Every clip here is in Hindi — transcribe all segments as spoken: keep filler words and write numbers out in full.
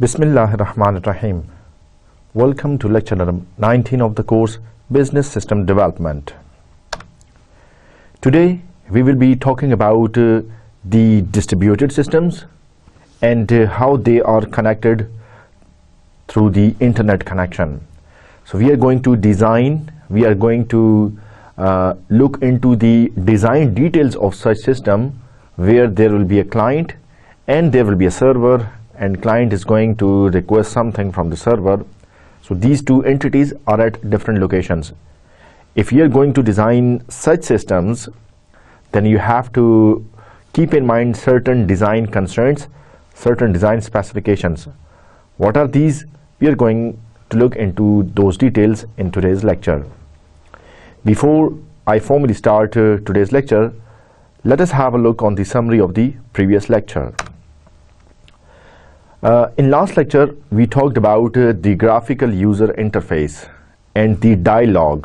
Bismillahirrahmanirrahim. Welcome to lecture number nineteen of the course Business System Development. Today we will be talking about uh, the distributed systems and uh, how they are connected through the internet connection. So we are going to design, we are going to uh, look into the design details of such system where there will be a client and there will be a server, and client is going to request something from the server. So these two entities are at different locations. If you are going to design such systems, then you have to keep in mind certain design constraints, certain design specifications. What are these? We are going to look into those details in today's lecture. Before I formally start uh, today's lecture, let us have a look on the summary of the previous lecture. Uh, in last lecture, we talked about uh, the graphical user interface and the dialogue.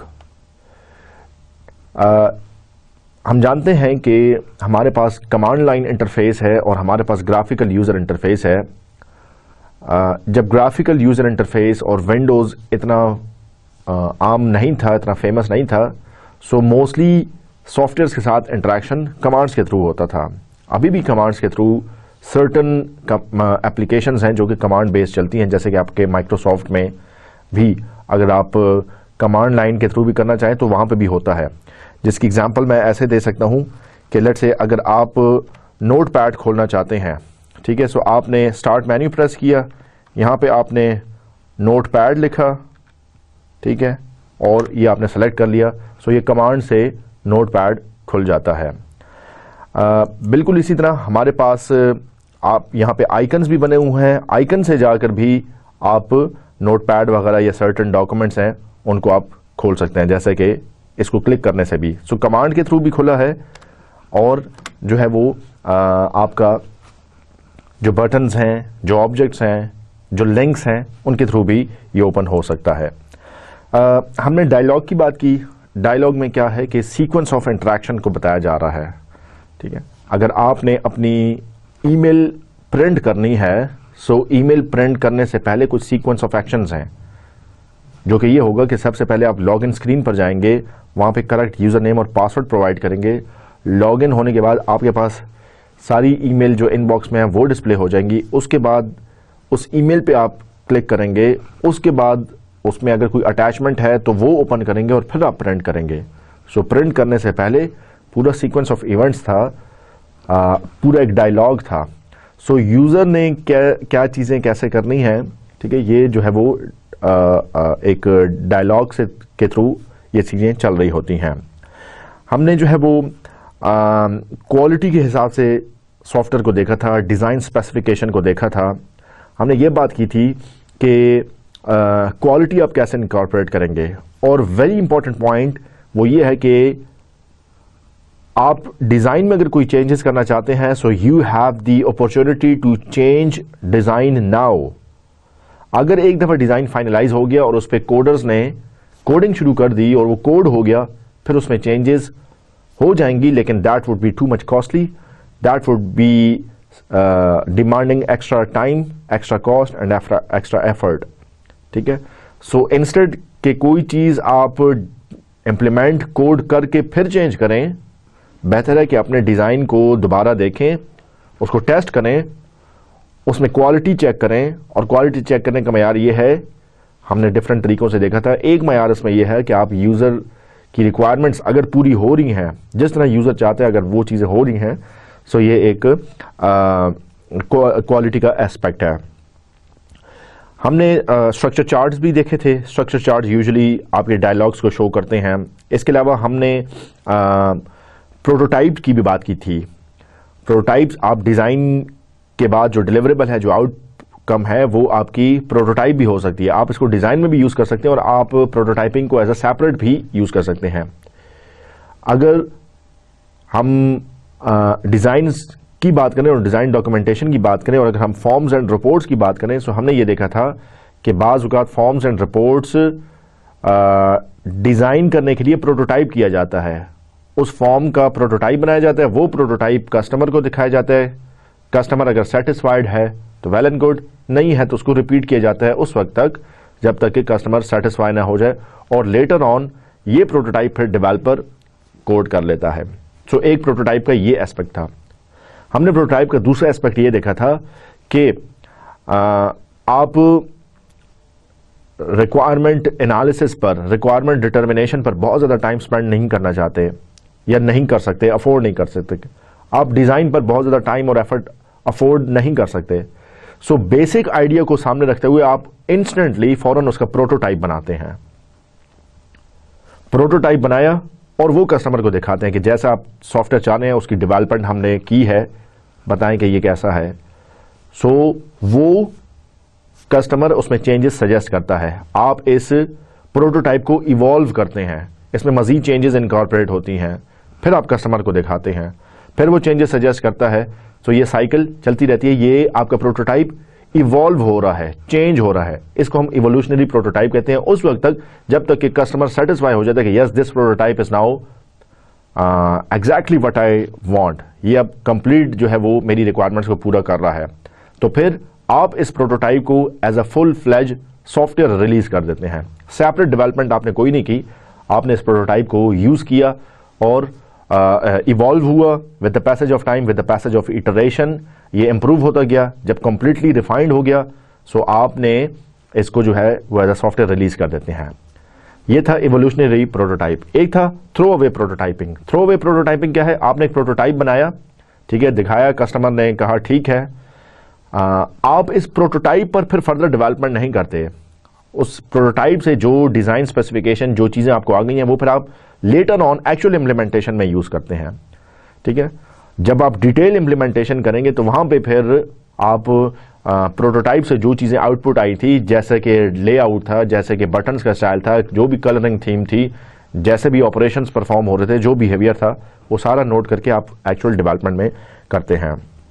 Uh, हम जानते हैं कि हमारे पास कमांड लाइन इंटरफेस है और हमारे पास ग्राफिकल यूज़र इंटरफेस है. uh, जब ग्राफिकल यूज़र इंटरफेस और विंडोज़ इतना uh, आम नहीं था, इतना फेमस नहीं था, सो मोस्टली सॉफ्टवेयर्स के साथ इंटरेक्शन कमांड्स के थ्रू होता था. अभी भी कमांड्स के थ्रू सर्टन एप्लीकेशंस हैं जो कि कमांड बेस्ड चलती हैं, जैसे कि आपके माइक्रोसॉफ्ट में भी अगर आप कमांड लाइन के थ्रू भी करना चाहें तो वहाँ पे भी होता है. जिसकी एग्जांपल मैं ऐसे दे सकता हूँ कि लेट्स से अगर आप नोट पैड खोलना चाहते हैं, ठीक है, सो आपने स्टार्ट मेन्यू प्रेस किया, यहाँ पे आपने नोट पैड लिखा, ठीक है, और ये आपने सेलेक्ट कर लिया, सो ये कमांड से नोट पैड खुल जाता है. आ, बिल्कुल इसी तरह हमारे पास आप यहाँ पे आइकन्स भी बने हुए हैं. आइकन से जाकर भी आप नोटपैड वगैरह या सर्टेन डॉक्यूमेंट्स हैं उनको आप खोल सकते हैं, जैसे कि इसको क्लिक करने से भी. सो कमांड के थ्रू भी खुला है और जो है वो आ, आपका जो बटन्स हैं, जो ऑब्जेक्ट्स हैं, जो लिंक्स हैं, उनके थ्रू भी ये ओपन हो सकता है. आ, हमने डायलॉग की बात की. डायलॉग में क्या है कि सीक्वेंस ऑफ इंटरेक्शन को बताया जा रहा है, ठीक है. अगर आपने अपनी ईमेल प्रिंट करनी है, सो ईमेल प्रिंट करने से पहले कुछ सीक्वेंस ऑफ एक्शंस हैं, जो कि ये होगा कि सबसे पहले आप लॉगिन स्क्रीन पर जाएंगे, वहाँ पे करेक्ट यूज़र नेम और पासवर्ड प्रोवाइड करेंगे. लॉगिन होने के बाद आपके पास सारी ईमेल जो इनबॉक्स में है वो डिस्प्ले हो जाएंगी. उसके बाद उस ईमेल पे आप क्लिक करेंगे, उसके बाद उसमें अगर कोई अटैचमेंट है तो वो ओपन करेंगे और फिर आप प्रिंट करेंगे. सो प्रिंट करने से पहले पूरा सीक्वेंस ऑफ इवेंट्स था, आ, पूरा एक डायलॉग था. सो यूज़र ने क्या क्या चीज़ें कैसे करनी है, ठीक है, ये जो है वो आ, आ, एक डायलॉग से के थ्रू ये चीज़ें चल रही होती हैं. हमने जो है वो क्वालिटी के हिसाब से सॉफ्टवेयर को देखा था, डिज़ाइन स्पेसिफिकेशन को देखा था. हमने ये बात की थी कि क्वालिटी आप कैसे इनकॉर्पोरेट करेंगे, और वेरी इंपॉर्टेंट पॉइंट वो ये है कि आप डिज़ाइन में अगर कोई चेंजेस करना चाहते हैं, so you have the opportunity to change design now. अगर एक दफ़ा डिज़ाइन फाइनलाइज हो गया और उस पर कोडर्स ने कोडिंग शुरू कर दी और वो कोड हो गया, फिर उसमें चेंजेस हो जाएंगी, लेकिन that would be too much costly, that would be demanding extra time, extra cost and extra effort, ठीक है. सो इंस्टेड के कोई चीज़ आप इम्प्लीमेंट कोड करके फिर चेंज करें, बेहतर है कि अपने डिज़ाइन को दोबारा देखें, उसको टेस्ट करें, उसमें क्वालिटी चेक करें. और क्वालिटी चेक करने का मयार ये है, हमने डिफरेंट तरीक़ों से देखा था. एक मयार इसमें यह है कि आप यूज़र की रिक्वायरमेंट्स अगर पूरी हो रही हैं, जिस तरह यूज़र चाहते हैं, अगर वो चीज़ें हो रही हैं, सो ये एक क्वालिटी का एस्पेक्ट है. हमने स्ट्रक्चर uh, चार्ट्स भी देखे थे. स्ट्रक्चर चार्ट यूजुअली आपके डायलॉग्स को शो करते हैं. इसके अलावा हमने प्रोटोटाइप uh, की भी बात की थी. प्रोटोटाइप्स आप डिज़ाइन के बाद जो डिलीवरेबल है, जो आउटकम है, वो आपकी प्रोटोटाइप भी हो सकती है. आप इसको डिज़ाइन में भी यूज़ कर सकते हैं और आप प्रोटोटाइपिंग को एज अ सेपरेट भी यूज़ कर सकते हैं. अगर हम डिज़ाइंस uh, की बात करें और डिज़ाइन डॉक्यूमेंटेशन की बात करें, और अगर हम फॉर्म्स एंड रिपोर्ट्स की बात करें, सो हमने ये देखा था कि बाज़ औक़ात फॉर्म्स एंड रिपोर्ट्स डिज़ाइन करने के लिए प्रोटोटाइप किया जाता है. उस फॉर्म का प्रोटोटाइप बनाया जाता है, वो प्रोटोटाइप कस्टमर को दिखाया जाता है. कस्टमर अगर सेटिस्फाइड है तो वेल एंड गुड, नहीं है तो उसको रिपीट किया जाता है उस वक्त तक जब तक कि कस्टमर सेटिस्फाई ना हो जाए, और लेटर ऑन ये प्रोटोटाइप फिर डेवलपर कोड कर लेता है। सो so, एक प्रोटोटाइप का ये एस्पेक्ट था। हमने प्रोटोटाइप का दूसरा एस्पेक्ट ये देखा था कि आप रिक्वायरमेंट एनालिसिस पर, रिक्वायरमेंट डिटर्मिनेशन पर बहुत ज़्यादा टाइम स्पेंड नहीं करना चाहते या नहीं कर सकते, अफोर्ड नहीं कर सकते। आप डिज़ाइन पर बहुत ज़्यादा टाइम और एफर्ट अफोर्ड नहीं कर सकते। सो so, बेसिक आइडिया को सामने रखते हुए आप इंस्टेंटली फौरन उसका प्रोटोटाइप बनाते हैं। प्रोटोटाइप बनाया और वो कस्टमर को दिखाते हैं कि जैसा आप सॉफ्टवेयर चाह रहे हैं उसकी डेवलपमेंट हमने की है, बताएं कि ये कैसा है। सो so, वो कस्टमर उसमें चेंजेस सजेस्ट करता है। आप इस प्रोटोटाइप को इवॉल्व करते हैं, इसमें मजीद चेंजेस इनकॉर्पोरेट होती हैं, फिर आप कस्टमर को दिखाते हैं, फिर वो चेंजेस सजेस्ट करता है। सो ये साइकिल चलती रहती है। ये आपका प्रोटोटाइप इवॉल्व हो रहा है, चेंज हो रहा है। इसको हम इवोल्यूशनरी प्रोटोटाइप कहते हैं उस वक्त तक जब तक कि कस्टमर सेटिस्फाई हो जाता है कि yes this prototype is now exactly what I want, ये अब कंप्लीट जो है वो मेरी रिक्वायरमेंट्स को पूरा कर रहा है। तो फिर आप इस प्रोटोटाइप को as a full fledged software release कर देते हैं। सेपरेट डेवलपमेंट आपने कोई नहीं की, आपने इस प्रोटोटाइप को यूज किया और इवॉल्व uh, हुआ with the passage of time, with the passage of iteration, ये इंप्रूव होता गया। जब कंप्लीटली रिफाइंड हो गया सो आपने इसको जो है वो एज अ सॉफ्टवेयर रिलीज कर देते हैं। ये था इवोल्यूशनरी प्रोटोटाइप। एक था throw away prototyping. Throw away prototyping क्या है? आपने एक प्रोटोटाइप बनाया, ठीक है, दिखाया, कस्टमर ने कहा ठीक है, आ, आप इस प्रोटोटाइप पर फिर फर्दर डेवलपमेंट नहीं करते। उस प्रोटोटाइप से जो डिजाइन स्पेसिफिकेशन, जो चीजें आपको आ गई हैं, वो फिर आप लेटर ऑन एक्चुअल इम्प्लीमेंटेशन में यूज करते हैं। ठीक है, जब आप डिटेल इम्प्लीमेंटेशन करेंगे तो वहां पे फिर आप प्रोटोटाइप से जो चीजें आउटपुट आई थी, जैसे कि लेआउट था, जैसे कि बटन्स का स्टाइल था, जो भी कलरिंग थीम थी, जैसे भी ऑपरेशंस परफॉर्म हो रहे थे, जो बिहेवियर था, वो सारा नोट करके आप एक्चुअल डेवलपमेंट में करते हैं।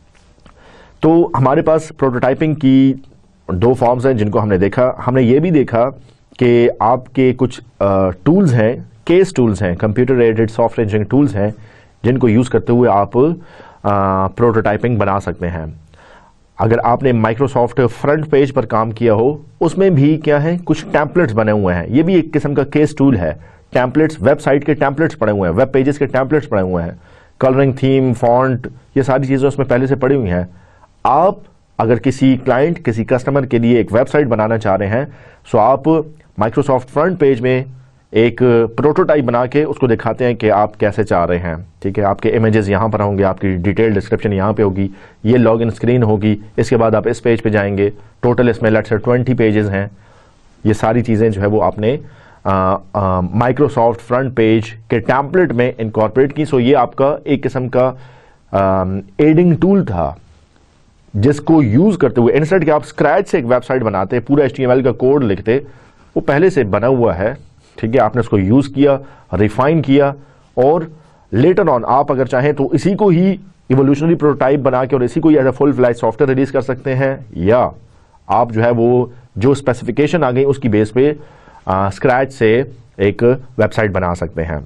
तो हमारे पास प्रोटोटाइपिंग की दो फॉर्म्स हैं जिनको हमने देखा। हमने ये भी देखा कि आपके कुछ टूल्स हैं, केस टूल्स हैं, computer aided software engineering tools हैं, जिनको यूज करते हुए आप प्रोटोटाइपिंग बना सकते हैं। अगर आपने माइक्रोसॉफ्ट फ्रंट पेज पर काम किया हो, उसमें भी क्या है, कुछ टेम्पलेट्स बने हुए हैं। ये भी एक किस्म का केस टूल है। टेम्पलेट्स, वेबसाइट के टेम्पलेट्स पड़े हुए हैं, वेब पेजेस के टेम्पलेट्स पड़े हुए हैं, कलरिंग, थीम, फॉन्ट, ये सारी चीजें उसमें पहले से पड़ी हुई हैं। आप अगर किसी क्लाइंट, किसी कस्टमर के लिए एक वेबसाइट बनाना चाह रहे हैं, सो आप माइक्रोसॉफ्ट फ्रंट पेज में एक प्रोटोटाइप बना के उसको दिखाते हैं कि आप कैसे चाह रहे हैं। ठीक है, आपके इमेजेस यहाँ पर होंगे, आपकी डिटेल डिस्क्रिप्शन यहाँ पे होगी, ये लॉगिन स्क्रीन होगी, इसके बाद आप इस पेज पे जाएंगे, टोटल इसमें लेट्स से ट्वेंटी पेजेस हैं। ये सारी चीज़ें जो है वो आपने माइक्रोसॉफ्ट फ्रंट पेज के टेम्पलेट में इनकॉर्पोरेट की। सो ये आपका एक किस्म का एडिंग टूल था, जिसको यूज करते हुए इंस्टेड कि आप स्क्रैच से एक वेबसाइट बनाते, पूरा एच टी एम एल का कोड लिखते, वो पहले से बना हुआ है। ठीक है, आपने उसको यूज किया, रिफाइन किया, और लेटर ऑन आप अगर चाहें तो इसी को ही इवोल्यूशनरी प्रोटोटाइप बना के और इसी को ही as a full flash software release कर सकते हैं, या आप जो है वो जो स्पेसिफिकेशन आ गई उसकी बेस पे स्क्रैच से एक वेबसाइट बना सकते हैं।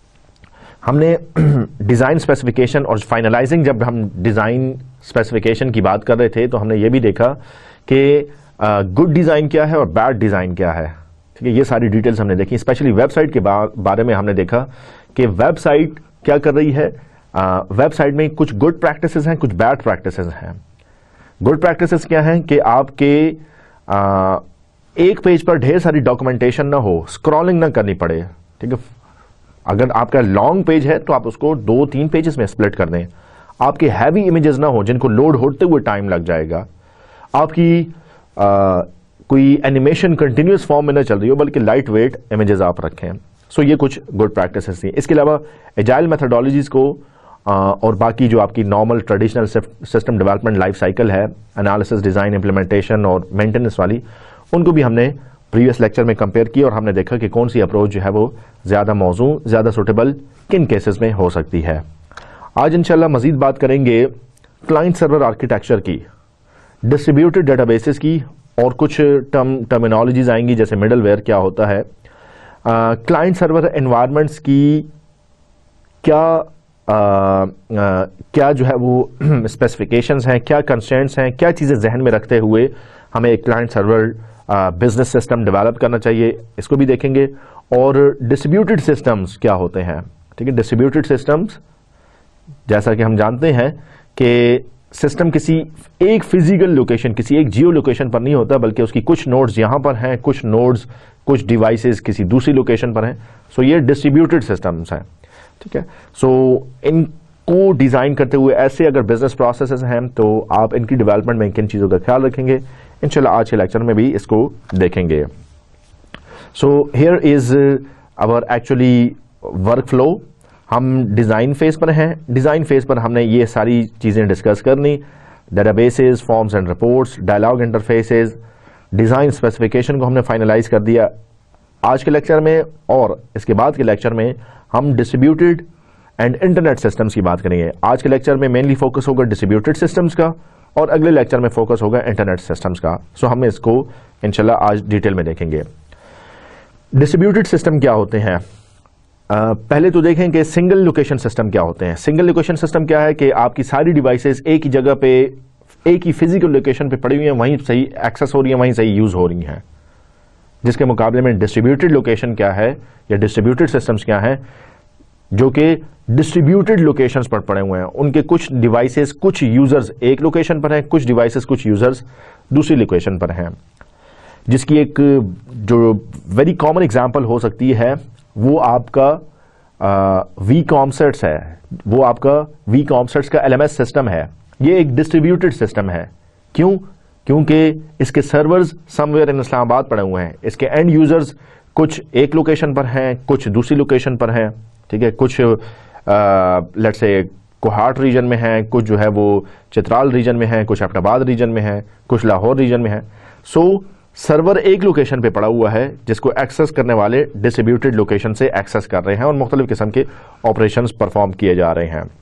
हमने डिजाइन स्पेसिफिकेशन और फाइनलाइजिंग, जब हम डिजाइन स्पेसिफिकेशन की बात कर रहे थे तो हमने ये भी देखा कि गुड डिजाइन क्या है और बैड डिजाइन क्या है। ठीक है, ये सारी डिटेल्स हमने देखी। स्पेशली वेबसाइट के बा, बारे में हमने देखा कि वेबसाइट क्या कर रही है। वेबसाइट में कुछ गुड प्रैक्टिसेस हैं, कुछ बैड प्रैक्टिसेस हैं। गुड प्रैक्टिसेस क्या हैं कि आपके आ, एक पेज पर ढेर सारी डॉक्यूमेंटेशन ना हो, स्क्रॉलिंग ना करनी पड़े। ठीक है, अगर आपका लॉन्ग पेज है तो आप उसको दो तीन पेजेस में स्प्लिट कर दें। आपके हैवी इमेजेस ना हो जिनको लोड होते हुए टाइम लग जाएगा। आपकी आ, कोई एनिमेशन कंटिन्यूस फॉर्म में ना चल रही हो, बल्कि लाइट वेट इमेजेस आप रखें। सो ये कुछ गुड प्रैक्टिसेस थी। इसके अलावा एजाइल मेथोडोलॉजीज को आ, और बाकी जो आपकी normal traditional system development life cycle है, एनालिसिस, डिजाइन, इंप्लीमेंटेशन और मेंटेनेंस वाली, उनको भी हमने प्रीवियस लेक्चर में कंपेयर किया और हमने देखा कि कौन सी अप्रोच जो है वो ज़्यादा मौजू, ज़्यादा सुटेबल किन केसेस में हो सकती है। आज इंशाल्लाह मजीद बात करेंगे क्लाइंट सर्वर आर्किटेक्चर की, डिस्ट्रीब्यूटेड डेटाबेसेस की, और कुछ टर्म टर्मिनोलॉजीज आएंगी जैसे मिडलवेयर क्या होता है, क्लाइंट सर्वर एनवायरनमेंट्स की क्या आ, आ, क्या जो है वो स्पेसिफिकेशंस हैं, क्या कंस्ट्रेंट्स हैं, क्या चीज़ें जहन में रखते हुए हमें एक client server business system develop करना चाहिए, इसको भी देखेंगे। और डिस्ट्रीब्यूटेड सिस्टम्स क्या होते हैं, ठीक है। डिस्ट्रीब्यूटेड सिस्टम्स जैसा कि हम जानते हैं कि सिस्टम किसी एक फिजिकल लोकेशन, किसी एक जियो लोकेशन पर नहीं होता, बल्कि उसकी कुछ नोड्स यहाँ पर हैं, कुछ नोड्स, कुछ डिवाइसेस किसी दूसरी लोकेशन पर हैं। सो ये डिस्ट्रीब्यूटेड सिस्टम्स हैं, ठीक है। सो इनको डिज़ाइन करते हुए ऐसे अगर बिजनेस प्रोसेसेस हैं तो आप इनकी डेवलपमेंट में किन चीज़ों का ख्याल रखेंगे, इंशाल्लाह आज के लेक्चर में भी इसको देखेंगे। So here is our actually work flow. हम डिज़ाइन फेज पर हैं। डिज़ाइन फेज पर हमने ये सारी चीज़ें डिस्कस करनी, databases, forms and reports, dialogue interfaces, design specification को हमने फाइनलाइज कर दिया आज के लेक्चर में। और इसके बाद के लेक्चर में हम डिस्ट्रीब्यूटेड एंड इंटरनेट सिस्टम्स की बात करेंगे। आज के लेक्चर में मेनली फोकस होगा डिस्ट्रीब्यूटेड सिस्टम्स का और अगले लेक्चर में फोकस होगा इंटरनेट सिस्टम्स का। सो हम इसको इंशाल्लाह आज डिटेल में देखेंगे। डिस्ट्रीब्यूटेड सिस्टम क्या होते हैं, Uh, पहले तो देखें कि सिंगल लोकेशन सिस्टम क्या होते हैं। सिंगल लोकेशन सिस्टम क्या है कि आपकी सारी डिवाइसेस एक ही जगह पे, एक ही फिजिकल लोकेशन पे पड़ी हुई हैं, वहीं सही एक्सेस हो रही हैं, वहीं सही यूज हो रही हैं। जिसके मुकाबले में डिस्ट्रीब्यूटेड लोकेशन क्या है या डिस्ट्रीब्यूटेड सिस्टम्स क्या हैं, जो कि डिस्ट्रीब्यूटेड लोकेशंस पर पड़े हुए हैं। उनके कुछ डिवाइसेस, कुछ यूजर्स एक लोकेशन पर हैं, कुछ डिवाइसेस, कुछ यूजर्स दूसरी लोकेशन पर हैं। जिसकी एक जो वेरी कॉमन एग्जाम्पल हो सकती है वो आपका वी कॉमसेट्स है, वो आपका वी कॉमसेट्स का एल एम एस सिस्टम है। ये एक डिस्ट्रीब्यूटेड सिस्टम है। क्यों? क्योंकि इसके सर्वर्स समवेयर इन इस्लामाबाद पड़े हुए हैं। इसके एंड यूजर्स कुछ एक लोकेशन पर हैं, कुछ दूसरी लोकेशन पर हैं, ठीक है। कुछ लेट्स से कोहाट रीजन में हैं, कुछ जो है वो चित्राल रीजन में हैं, कुछ एबटाबाद रीजन में हैं, कुछ लाहौर रीजन में हैं। सो so, सर्वर एक लोकेशन पे पड़ा हुआ है जिसको एक्सेस करने वाले डिस्ट्रीब्यूटेड लोकेशन से एक्सेस कर रहे हैं और मुख्तलिफ किस्म के ऑपरेशंस परफॉर्म किए जा रहे हैं।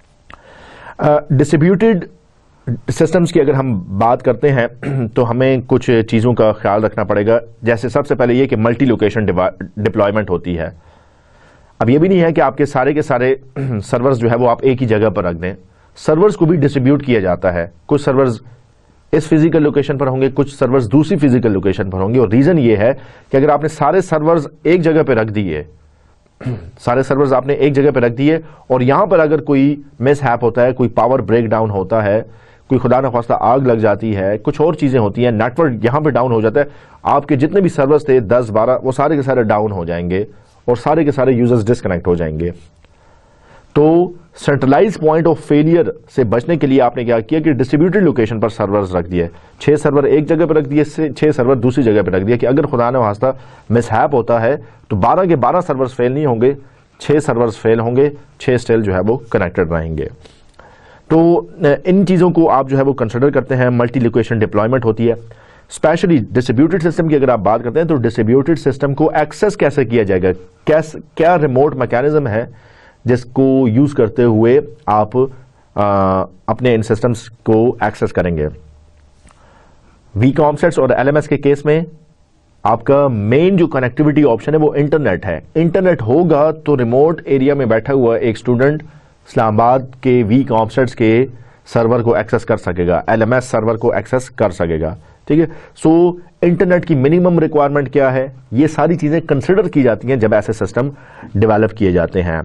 डिस्ट्रीब्यूटेड uh, सिस्टम्स की अगर हम बात करते हैं तो हमें कुछ चीज़ों का ख्याल रखना पड़ेगा। जैसे सबसे पहले ये कि मल्टी लोकेशन डिप्लॉयमेंट होती है। अब ये भी नहीं है कि आपके सारे के सारे सर्वर्स जो है वो आप एक ही जगह पर रख दें। सर्वर्स को भी डिस्ट्रीब्यूट किया जाता है। कुछ सर्वर्स इस फिजिकल लोकेशन पर होंगे, कुछ सर्वर्स दूसरी फिजिकल लोकेशन पर होंगे। और रीजन ये है कि अगर आपने सारे सर्वर्स एक जगह पे रख दिए सारे सर्वर्स आपने एक जगह पे रख दिए और यहां पर अगर कोई मिस हैप होता है, कोई पावर ब्रेक डाउन होता है, कोई खुदा न खास्ता आग लग जाती है, कुछ और चीजें होती हैं, नेटवर्क यहां पे डाउन हो जाता है, आपके जितने भी सर्वर्स थे दस बारह, वो सारे के सारे डाउन हो जाएंगे और सारे के सारे यूजर्स डिस्कनेक्ट हो जाएंगे। तो सेंट्रलाइज पॉइंट ऑफ फेलियर से बचने के लिए आपने क्या किया कि डिस्ट्रीब्यूटेड लोकेशन पर सर्वर्स रख दिए। छह सर्वर एक जगह पर रख दिए, छह सर्वर दूसरी जगह पर रख दिया कि अगर खुदा न वास्ता मिसहैप होता है तो बारह के बारह सर्वर्स फेल नहीं होंगे, छह सर्वर्स फेल होंगे, छह स्टिल जो है वो कनेक्टेड रहेंगे। तो इन चीज़ों को आप जो है वो कंसिडर करते हैं। मल्टी लोकेशन डिप्लॉयमेंट होती है। स्पेशली डिस्ट्रीब्यूटेड सिस्टम की अगर आप बात करते हैं तो डिस्ट्रीब्यूटेड सिस्टम को एक्सेस कैसे किया जाएगा, कैसे, क्या रिमोट मैकेनिज्म है जिसको यूज करते हुए आप आ, अपने इन सिस्टम्स को एक्सेस करेंगे। वी कॉमसेट्स और एल एम एस के केस में आपका मेन जो कनेक्टिविटी ऑप्शन है वो इंटरनेट है। इंटरनेट होगा तो रिमोट एरिया में बैठा हुआ एक स्टूडेंट इस्लामाबाद के वी कॉमसेट्स के सर्वर को एक्सेस कर सकेगा, एल एम एस सर्वर को एक्सेस कर सकेगा, ठीक है। सो इंटरनेट की मिनिमम रिक्वायरमेंट क्या है, ये सारी चीजें कंसिडर की जाती हैं जब ऐसे सिस्टम डेवलप किए जाते हैं।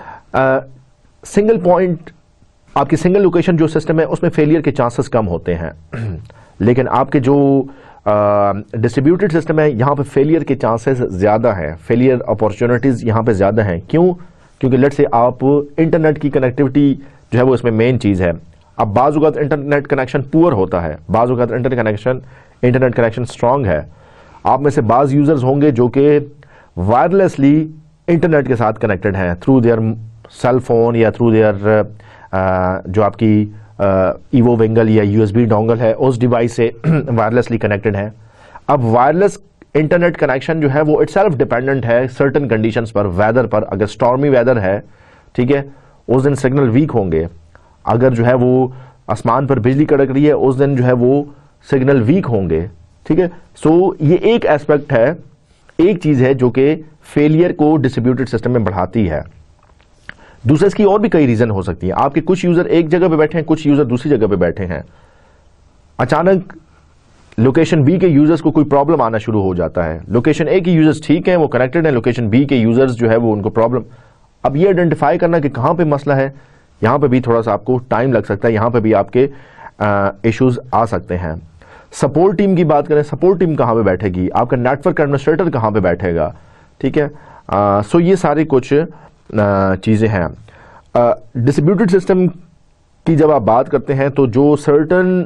सिंगल uh, पॉइंट आपकी सिंगल लोकेशन जो सिस्टम है उसमें फेलियर के चांसेस कम होते हैं लेकिन आपके जो डिस्ट्रीब्यूटेड uh, सिस्टम है यहाँ पे फेलियर के चांसेस ज़्यादा हैं, फेलियर अपॉर्चुनिटीज़ यहाँ पे ज़्यादा हैं। क्यों? क्योंकि लेट से आप इंटरनेट की कनेक्टिविटी जो है वो इसमें मेन चीज़ है। अब बाज़ औक़ात इंटरनेट कनेक्शन पुअर होता है, बाज़ औक़ात internet connection internet connection strong है। आप में से बाज़ यूज़र्स होंगे जो कि वायरलेसली इंटरनेट के साथ कनेक्टेड हैं थ्रू देयर सेल फोन या थ्रू देयर जो आपकी ईवो विंगल या यूएसबी डोंगल है उस डिवाइस से वायरलेसली कनेक्टेड है। अब वायरलेस इंटरनेट कनेक्शन जो है वो इटसेल्फ डिपेंडेंट है सर्टेन कंडीशंस पर, वेदर पर। अगर स्टॉर्मी वेदर है, ठीक है, उस दिन सिग्नल वीक होंगे। अगर जो है वो आसमान पर बिजली कड़क रही है उस दिन जो है वो सिग्नल वीक होंगे, ठीक है। सो ये एक एस्पेक्ट है, एक चीज है जो कि फेलियर को डिस्ट्रीब्यूटेड सिस्टम में बढ़ाती है। दूसरे इसकी और भी कई रीजन हो सकती है। आपके कुछ यूजर एक जगह पे बैठे हैं, कुछ यूजर दूसरी जगह पे बैठे हैं। अचानक लोकेशन बी के यूजर्स को कोई प्रॉब्लम आना शुरू हो जाता है। लोकेशन ए के यूजर्स ठीक हैं, वो कनेक्टेड हैं, लोकेशन बी के यूजर्स जो है वो उनको प्रॉब्लम। अब ये आइडेंटिफाई करना कि कहाँ पे मसला है, यहाँ पे भी थोड़ा सा आपको टाइम लग सकता है, यहाँ पे भी आपके इश्यूज आ सकते हैं। सपोर्ट टीम की बात करें, सपोर्ट टीम कहाँ पे बैठेगी, आपका नेटवर्क एडमिनिस्ट्रेटर कहाँ पे बैठेगा, ठीक है। सो ये सारी कुछ चीज़ें हैं। डिस्ट्रीब्यूटेड सिस्टम की जब आप बात करते हैं तो जो सर्टन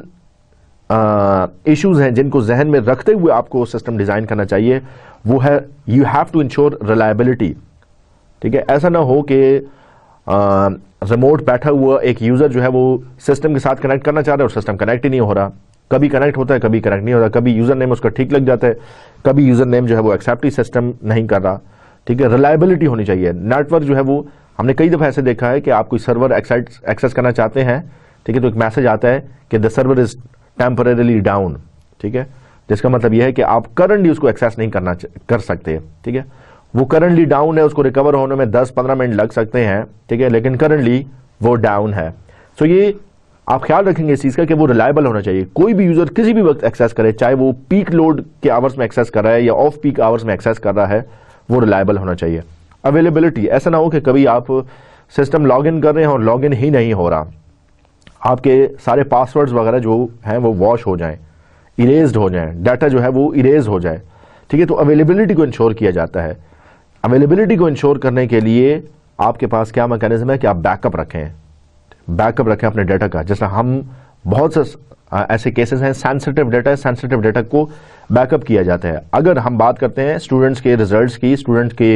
इश्यूज हैं जिनको जहन में रखते हुए आपको सिस्टम डिज़ाइन करना चाहिए वो है you have to ensure reliability, ठीक है। ऐसा ना हो कि रिमोट बैठा हुआ एक यूज़र जो है वो सिस्टम के साथ कनेक्ट करना चाह रहा है और सिस्टम कनेक्ट ही नहीं हो रहा, कभी कनेक्ट होता है कभी कनेक्ट नहीं होता, कभी यूज़र नेम उसका ठीक लग जाता है, कभी यूज़र नेम जो है वो एक्सेप्ट ही सिस्टम नहीं कर रहा, ठीक है। रिलायबिलिटी होनी चाहिए। नेटवर्क जो है वो हमने कई दफ़ा ऐसे देखा है कि आप कोई सर्वर एक्सेस करना चाहते हैं, ठीक है, तो एक मैसेज आता है कि the server is temporarily down, ठीक है, जिसका मतलब यह है कि आप करंटली उसको एक्सेस नहीं करना कर सकते, ठीक है। वो करंटली डाउन है, उसको रिकवर होने में दस पंद्रह मिनट लग सकते हैं, ठीक है, लेकिन करंटली वो डाउन है। सो ये आप ख्याल रखेंगे इस चीज़ का कि वो रिलायबल होना चाहिए। कोई भी यूज़र किसी भी वक्त एक्सेस करे, चाहे वो पीक लोड के आवर्स में एक्सेस कर रहा है या ऑफ पीक आवर्स में एक्सेस कर रहा है, वो रिलायबल होना चाहिए। अवेलेबिलिटी, ऐसा ना हो कि कभी आप सिस्टम लॉग इन कर रहे हैं और लॉग इन ही नहीं हो रहा, आपके सारे पासवर्ड्स वगैरह जो हैं वो वॉश हो जाएं, इरेज्ड हो जाएं, डाटा जो है वो इरेज हो जाए, ठीक है। तो अवेलेबिलिटी को इंश्योर किया जाता है। अवेलेबिलिटी को इंश्योर करने के लिए आपके पास क्या मैकेनिज्म है कि आप बैकअप रखें, बैकअप रखें अपने डाटा का। जैसा हम बहुत से ऐसे केसेस हैं, सेंसिटिव डाटा है, सेंसिटिव डाटा को बैकअप किया जाता है। अगर हम बात करते हैं स्टूडेंट्स के रिजल्ट्स की, स्टूडेंट्स के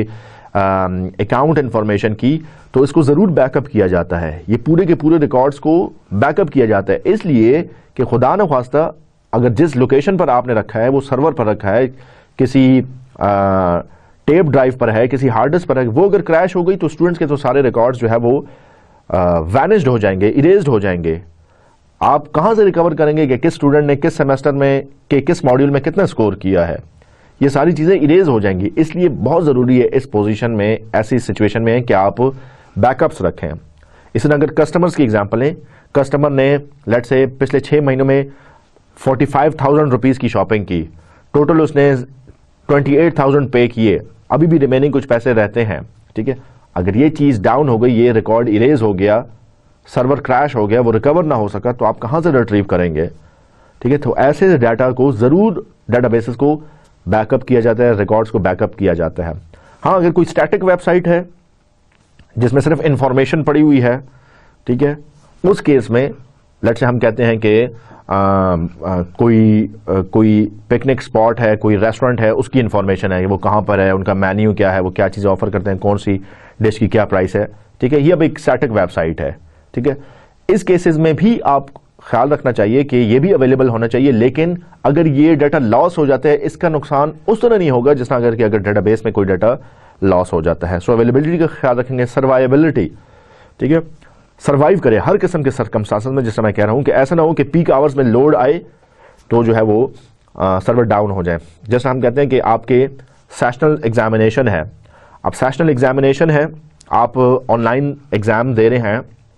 अकाउंट इंफॉर्मेशन की, तो इसको ज़रूर बैकअप किया जाता है। ये पूरे के पूरे रिकॉर्ड्स को बैकअप किया जाता है, इसलिए कि खुदा न ख्वास्ता अगर जिस लोकेशन पर आपने रखा है वो सर्वर पर रखा है, किसी आ, टेप ड्राइव पर है, किसी हार्ड डिस्क पर है, वो अगर क्रैश हो गई तो स्टूडेंट्स के तो सारे रिकॉर्ड्स जो है वो वैनिश्ड हो जाएंगे, इरेज्ड हो जाएंगे। आप कहाँ से रिकवर करेंगे कि किस स्टूडेंट ने किस सेमेस्टर में के किस मॉड्यूल में कितना स्कोर किया है, ये सारी चीज़ें इरेज हो जाएंगी। इसलिए बहुत ज़रूरी है इस पोजीशन में, ऐसी सिचुएशन में कि आप बैकअप्स रखें। इसलिए अगर कस्टमर्स की एग्जांपल लें, कस्टमर ने लेट्स से पिछले छः महीनों में फोर्टी फाइव थाउजेंड रुपीज़ की शॉपिंग की, टोटल उसने ट्वेंटी एट थाउजेंड पे किए, अभी भी रिमेनिंग कुछ पैसे रहते हैं, ठीक है। अगर ये चीज़ डाउन हो गई, ये रिकॉर्ड इरेज हो गया, सर्वर क्रैश हो गया, वो रिकवर ना हो सका, तो आप कहाँ से रिट्रीव करेंगे, ठीक है। तो ऐसे डाटा को ज़रूर डेटाबेसेस को बैकअप किया जाता है, रिकॉर्ड्स को बैकअप किया जाता है। हाँ, अगर कोई स्टैटिक वेबसाइट है जिसमें सिर्फ इंफॉर्मेशन पड़ी हुई है, ठीक है, उस केस में लेट्स से हम कहते हैं कि आ, आ, कोई आ, कोई पिकनिक स्पॉट है, कोई रेस्टोरेंट है, उसकी इंफॉर्मेशन है, वो कहाँ पर है, उनका मेन्यू क्या है, वो क्या चीज़ें ऑफर करते हैं, कौन सी डिश की क्या प्राइस है, ठीक है, ये अब एक स्टैटिक वेबसाइट है, ठीक है। इस केसेस में भी आप ख्याल रखना चाहिए कि ये भी अवेलेबल होना चाहिए, लेकिन अगर ये डाटा लॉस हो जाता है, इसका नुकसान उस तरह नहीं होगा जिस तरह अगर कि अगर डाटाबेस में कोई डाटा लॉस हो जाता है। सो अवेलेबिलिटी का ख्याल रखेंगे। सर्वाइबिलिटी, ठीक है, सर्वाइव करे हर किस्म के सर्कमस्टांसेस में। जैसे मैं कह रहा हूं कि ऐसा ना हो कि पीक आवर्स में लोड आए तो जो है वो सर्वर डाउन हो जाए। जैसे हम कहते हैं कि आपके सेशनल एग्जामिनेशन है, अब सेशनल एग्जामिनेशन है, आप ऑनलाइन एग्जाम दे रहे हैं,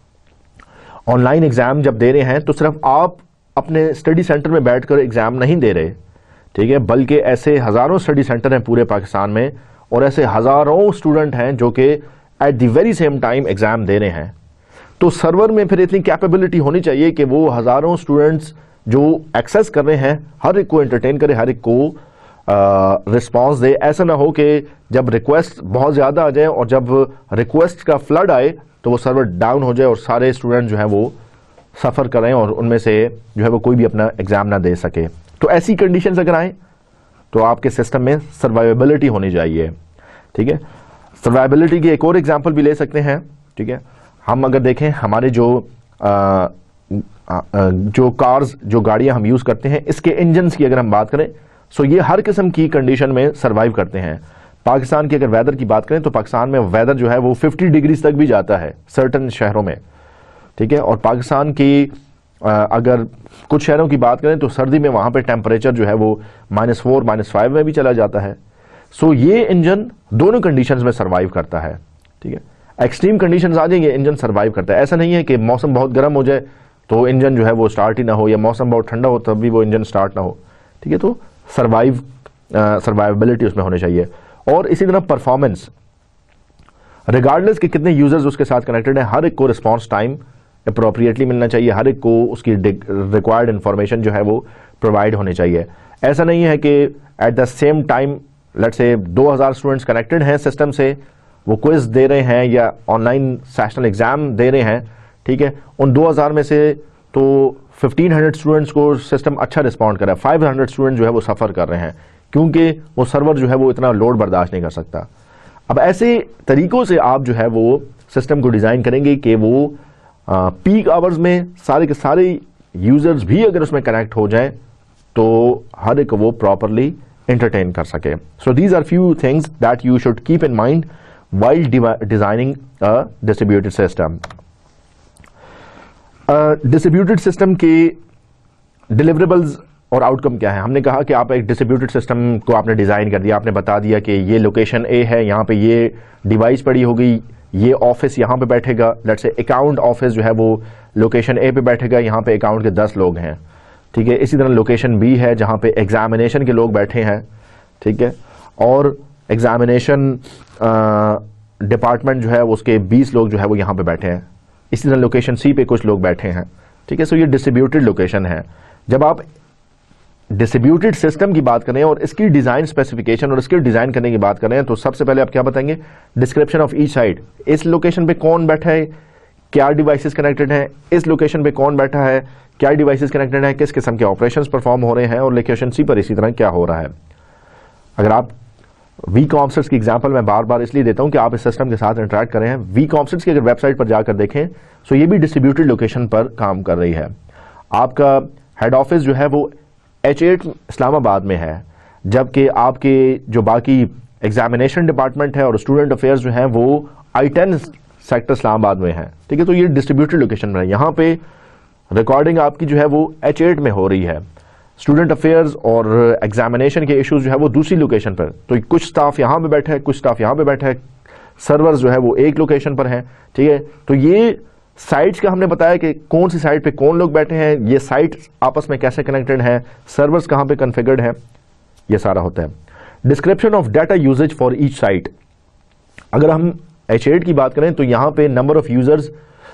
ऑनलाइन एग्जाम जब दे रहे हैं तो सिर्फ आप अपने स्टडी सेंटर में बैठकर एग्जाम नहीं दे रहे, ठीक है, बल्कि ऐसे हजारों स्टडी सेंटर हैं पूरे पाकिस्तान में और ऐसे हजारों स्टूडेंट हैं जो कि at the very same time exam दे रहे हैं। तो सर्वर में फिर इतनी कैपेबिलिटी होनी चाहिए कि वो हजारों स्टूडेंट्स जो एक्सेस कर रहे हैं हर एक को एंटरटेन करे, हर एक को रिस्पांस दे। ऐसा ना हो कि जब रिक्वेस्ट बहुत ज़्यादा आ जाए और जब रिक्वेस्ट का फ्लड आए तो वो सर्वर डाउन हो जाए और सारे स्टूडेंट जो हैं वो सफ़र करें और उनमें से जो है वो कोई भी अपना एग्ज़ाम ना दे सके। तो ऐसी कंडीशंस अगर आए तो आपके सिस्टम में सर्वाइवेबिलिटी होनी चाहिए, ठीक है। सर्वाइवेबिलिटी की एक और एग्जांपल भी ले सकते हैं, ठीक है। हम अगर देखें हमारे जो आ, आ, जो कार्स, जो गाड़ियां हम यूज़ करते हैं, इसके इंजन्स की अगर हम बात करें, सो ये हर किस्म की कंडीशन में सर्वाइव करते हैं। पाकिस्तान की अगर वेदर की बात करें तो पाकिस्तान में वेदर जो है वो फिफ्टी डिग्रीज तक भी जाता है सर्टन शहरों में, ठीक है। और पाकिस्तान की अगर कुछ शहरों की बात करें तो सर्दी में वहाँ पे टेम्परेचर जो है वो माइनस फोर माइनस फाइव में भी चला जाता है। सो ये इंजन दोनों कंडीशंस में सर्वाइव करता है, ठीक है। एक्सट्रीम कंडीशंस आ जाएंगे, इंजन सर्वाइव करता है। ऐसा नहीं है कि मौसम बहुत गर्म हो जाए तो इंजन जो है वो स्टार्ट ही ना हो, या मौसम बहुत ठंडा हो तब भी वो इंजन स्टार्ट ना हो। ठीक है, तो सर्वाइव सर्वाइवेबिलिटी उसमें होनी चाहिए। और इसी तरह परफॉर्मेंस, रिगार्डलेस कि कितने यूजर्स उसके साथ कनेक्टेड हैं, हर एक को रिस्पॉन्स टाइम अप्रोप्रिएटली मिलना चाहिए, हर एक को उसकी रिक्वायर्ड इंफॉर्मेशन जो है वो प्रोवाइड होनी चाहिए। ऐसा नहीं है कि at the same time let's say दो हज़ार स्टूडेंट्स कनेक्टेड हैं सिस्टम से, वो क्विज दे रहे हैं या ऑनलाइन सेशनल एग्जाम दे रहे हैं, ठीक है, उन दो हज़ार में से तो पंद्रह सौ स्टूडेंट्स को सिस्टम अच्छा रिस्पॉन्ड कर रहा है, पाँच सौ स्टूडेंट जो है वो सफ़र कर रहे हैं क्योंकि वो सर्वर जो है वो इतना लोड बर्दाश्त नहीं कर सकता। अब ऐसे तरीकों से आप जो है वो सिस्टम को डिज़ाइन करेंगे कि वो पीक आवर्स में सारे के सारे यूजर्स भी अगर उसमें कनेक्ट हो जाएं तो हर एक वो प्रॉपरली एंटरटेन कर सके। So these are few things that you should keep in mind while designing a distributed system. Distributed uh, system के डिलीवरेबल्स और आउटकम क्या है? हमने कहा कि आप एक डिस्ट्रीब्यूटेड सिस्टम को आपने डिज़ाइन कर दिया, आपने बता दिया कि ये लोकेशन ए है, यहाँ पे ये डिवाइस पड़ी होगी, ये ऑफिस यहाँ पे बैठेगा, लेट्स से अकाउंट ऑफिस जो है वो लोकेशन ए पे बैठेगा, यहाँ पे अकाउंट के दस लोग हैं, ठीक है। इसी तरह लोकेशन बी है जहाँ पे एग्जामिनेशन के लोग बैठे हैं, ठीक है, और एग्जामिनेशन डिपार्टमेंट जो है उसके बीस लोग जो है वो यहाँ पे बैठे हैं। इसी तरह लोकेशन सी पे कुछ लोग बैठे हैं, ठीक है। सो ये डिस्ट्रीब्यूटेड लोकेशन है। जब आप डिस्ट्रीब्यूटेड सिस्टम की बात करें और इसकी डिज़ाइन स्पेसिफिकेशन और इसके डिज़ाइन करने की बात करें तो सबसे पहले आप क्या बताएंगे? डिस्क्रिप्शन ऑफ ईच साइट, इस लोकेशन पे कौन बैठा है, क्या डिवाइसेस कनेक्टेड हैं, इस लोकेशन पे कौन बैठा है, क्या डिवाइसेस कनेक्टेड हैं, किस किस्म के ऑपरेशंस परफॉर्म हो रहे हैं, और लोकेशन सी पर इसी तरह क्या हो रहा है। अगर आप वी कॉम्सर्ट्स की एग्जांपल मैं बार बार इसलिए देता हूं कि आप इस सिस्टम के साथ इंटरेक्ट कर रहे हैं। वी कॉम्सर्ट्स की अगर वेबसाइट पर जाकर देखें तो ये भी डिस्ट्रीब्यूटेड लोकेशन पर काम कर रही है। आपका हेड ऑफिस जो है वो एच एट इस्लामाबाद में है, जबकि आपके जो बाकी एग्जामिनेशन डिपार्टमेंट है और स्टूडेंट अफेयर्स जो है वो आई टेन सेक्टर इस्लामाबाद में है, ठीक है। तो ये डिस्ट्रीब्यूटेड लोकेशन में है। यहाँ पे रिकॉर्डिंग आपकी जो है वो एच एट में हो रही है, स्टूडेंट अफेयर्स और एग्जामिनेशन के इश्यूज जो है वो दूसरी लोकेशन पर। तो कुछ स्टाफ यहाँ पे बैठा है, कुछ स्टाफ यहाँ पे बैठा है, सर्वर्स जो है वो एक लोकेशन पर हैं, ठीक है। तो ये साइट्स का हमने बताया कि कौन सी साइट पे कौन लोग बैठे हैं, ये साइट आपस में कैसे कनेक्टेड हैं, सर्वर्स कहाँ पे कन्फिगर्ड हैं, ये सारा होता है। Description of data usage for each site, अगर हम एच एट की बात करें तो यहाँ पे नंबर ऑफ यूजर्स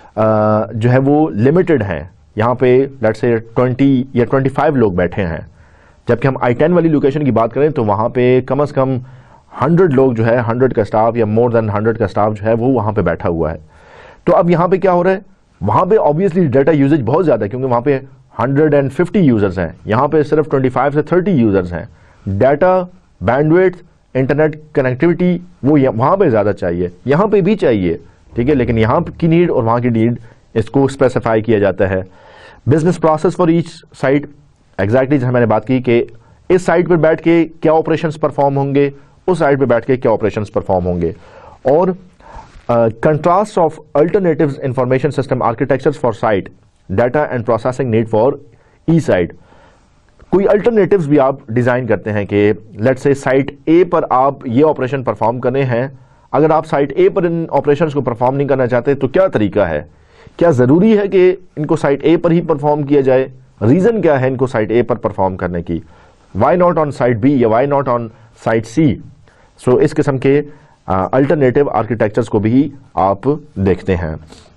जो है वो लिमिटेड हैं। यहाँ पे लेट्स से ट्वेंटी या ट्वेंटी फाइव लोग बैठे हैं, जबकि हम आई टेन वाली लोकेशन की बात करें तो वहाँ पे कम से कम हंड्रेड लोग जो है, हंड्रेड का स्टाफ या मोर देन हंड्रेड का स्टाफ जो है वो वहाँ पे बैठा हुआ है। तो अब यहाँ पे क्या हो रहा है? वहाँ पे ऑब्वियसली डाटा यूजेज बहुत ज़्यादा है क्योंकि वहाँ पे हंड्रेड फिफ्टी यूजर्स हैं, यहाँ पे सिर्फ ट्वेंटी फाइव से थर्टी यूजर्स हैं। डाटा, बैंडविड्थ, इंटरनेट कनेक्टिविटी वो वहाँ पे ज़्यादा चाहिए, यहाँ पे भी चाहिए, ठीक है, लेकिन यहाँ की नीड और वहाँ की नीड इसको स्पेसिफाई किया जाता है। Business process for each site, exactly जहाँ मैंने बात की कि इस साइट पर बैठ के क्या ऑपरेशंस परफॉर्म होंगे, उस साइट पर बैठ के क्या ऑपरेशंस परफॉर्म होंगे। और contrast of alternatives information system architectures for site, data and processing need for each site. कोई अल्टरनेटिव्स भी आप डिजाइन करते हैं कि लेट्स से साइट ए पर आप ये ऑपरेशन परफॉर्म करने हैं, अगर आप साइट ए पर इन ऑपरेशंस को परफॉर्म नहीं करना चाहते तो क्या तरीका है? क्या ज़रूरी है कि इनको साइट ए पर ही परफॉर्म किया जाए? रीज़न क्या है इनको साइट ए पर परफॉर्म करने की? Why not on site B या why not on site C? So इस किस्म के अल्टरनेटिव uh, आर्किटेक्चर्स को भी आप देखते हैं।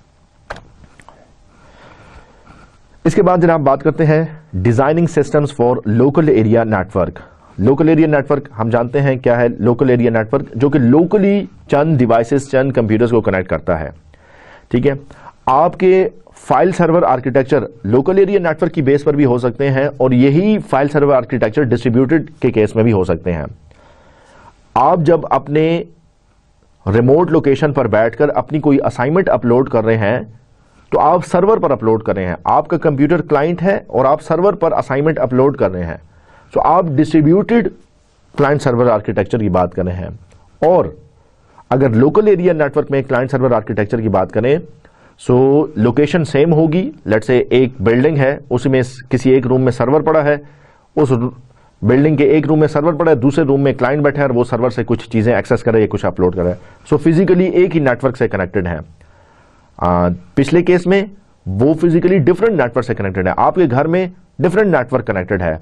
इसके बाद जनाब बात करते हैं designing systems for local area network. Local area network हम जानते हैं क्या है। लोकल एरिया नेटवर्क जो कि लोकली चंद डिवाइसेस, चंद कंप्यूटर्स को कनेक्ट करता है, ठीक है। आपके file server architecture local area network की बेस पर भी हो सकते हैं और यही फाइल सर्वर आर्किटेक्चर डिस्ट्रीब्यूटेड के केस में भी हो सकते हैं। आप जब अपने रिमोट लोकेशन पर बैठकर अपनी कोई असाइनमेंट अपलोड कर रहे हैं तो आप सर्वर पर अपलोड कर रहे हैं, आपका कंप्यूटर क्लाइंट है और आप सर्वर पर असाइनमेंट अपलोड कर रहे हैं, तो आप डिस्ट्रीब्यूटेड क्लाइंट सर्वर आर्किटेक्चर की बात कर रहे हैं। और अगर लोकल एरिया नेटवर्क में क्लाइंट सर्वर आर्किटेक्चर की बात करें सो लोकेशन सेम होगी। लेट्स से एक बिल्डिंग है, उसमें किसी एक रूम में सर्वर पड़ा है, उस बिल्डिंग के एक रूम में सर्वर पड़ा है, दूसरे रूम में क्लाइंट बैठा है और वो सर्वर से कुछ चीजें एक्सेस करे या कुछ अपलोड करे। सो फिजिकली एक ही नेटवर्क से कनेक्टेड है। आ, पिछले केस में वो फिजिकली डिफरेंट नेटवर्क से कनेक्टेड है, आपके घर में डिफरेंट नेटवर्क कनेक्टेड है।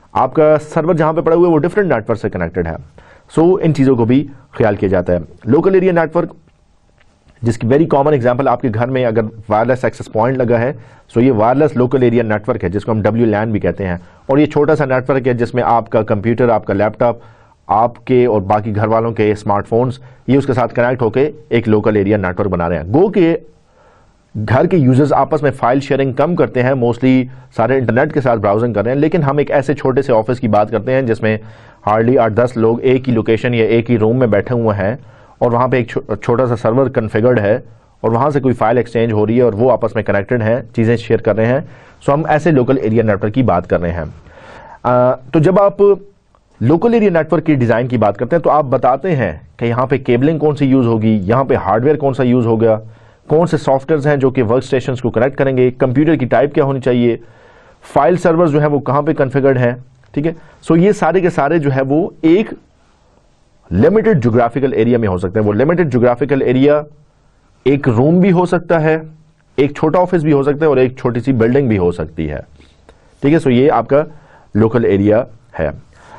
आपका सर्वर जहां पे पड़ा हुआ है वो डिफरेंट नेटवर्क से कनेक्टेड है। सो so, इन चीज़ों को भी ख्याल किया जाता है। लोकल एरिया नेटवर्क, जिसकी वेरी कॉमन एग्जांपल आपके घर में अगर वायरलेस एक्सेस पॉइंट लगा है, सो ये वायरलेस लोकल एरिया नेटवर्क है जिसको हम डब्ल्यू लैन भी कहते हैं। और ये छोटा सा नेटवर्क है जिसमें आपका कंप्यूटर, आपका लैपटॉप, आपके और बाकी घर वालों के स्मार्टफोन्स ये उसके साथ कनेक्ट होकर एक लोकल एरिया नेटवर्क बना रहे हैं। गो के घर के यूजर्स आपस में फाइल शेयरिंग कम करते हैं, मोस्टली सारे इंटरनेट के साथ ब्राउजिंग कर रहे हैं, लेकिन हम एक ऐसे छोटे से ऑफिस की बात करते हैं जिसमें हार्डली आठ दस लोग एक ही लोकेशन या एक ही रूम में बैठे हुए हैं और वहाँ पे एक छो, छोटा सा सर्वर कन्फिगर्ड है और वहाँ से कोई फाइल एक्सचेंज हो रही है और वो आपस में कनेक्टेड हैं, चीज़ें शेयर कर रहे हैं। सो हम ऐसे लोकल एरिया नेटवर्क की बात कर रहे हैं। आ, तो जब आप लोकल एरिया नेटवर्क की डिज़ाइन की बात करते हैं तो आप बताते हैं कि यहाँ पे केबलिंग कौन सी यूज़ होगी, यहाँ पे हार्डवेयर कौन सा यूज़ होगा, कौन से सॉफ्टवेयर्स हैं जो कि वर्क स्टेशन को कनेक्ट करेंगे, कंप्यूटर की टाइप क्या होनी चाहिए, फाइल सर्वर जो है वो कहाँ पे कॉन्फ़िगर्ड है। ठीक है, सो ये सारे के सारे जो है वो एक लिमिटेड ज्योग्राफिकल एरिया में हो सकते हैं। वो लिमिटेड ज्योग्राफिकल एरिया एक रूम भी हो सकता है, एक छोटा ऑफिस भी हो सकता है और एक छोटी सी बिल्डिंग भी हो सकती है। ठीक है, सो ये आपका लोकल एरिया है।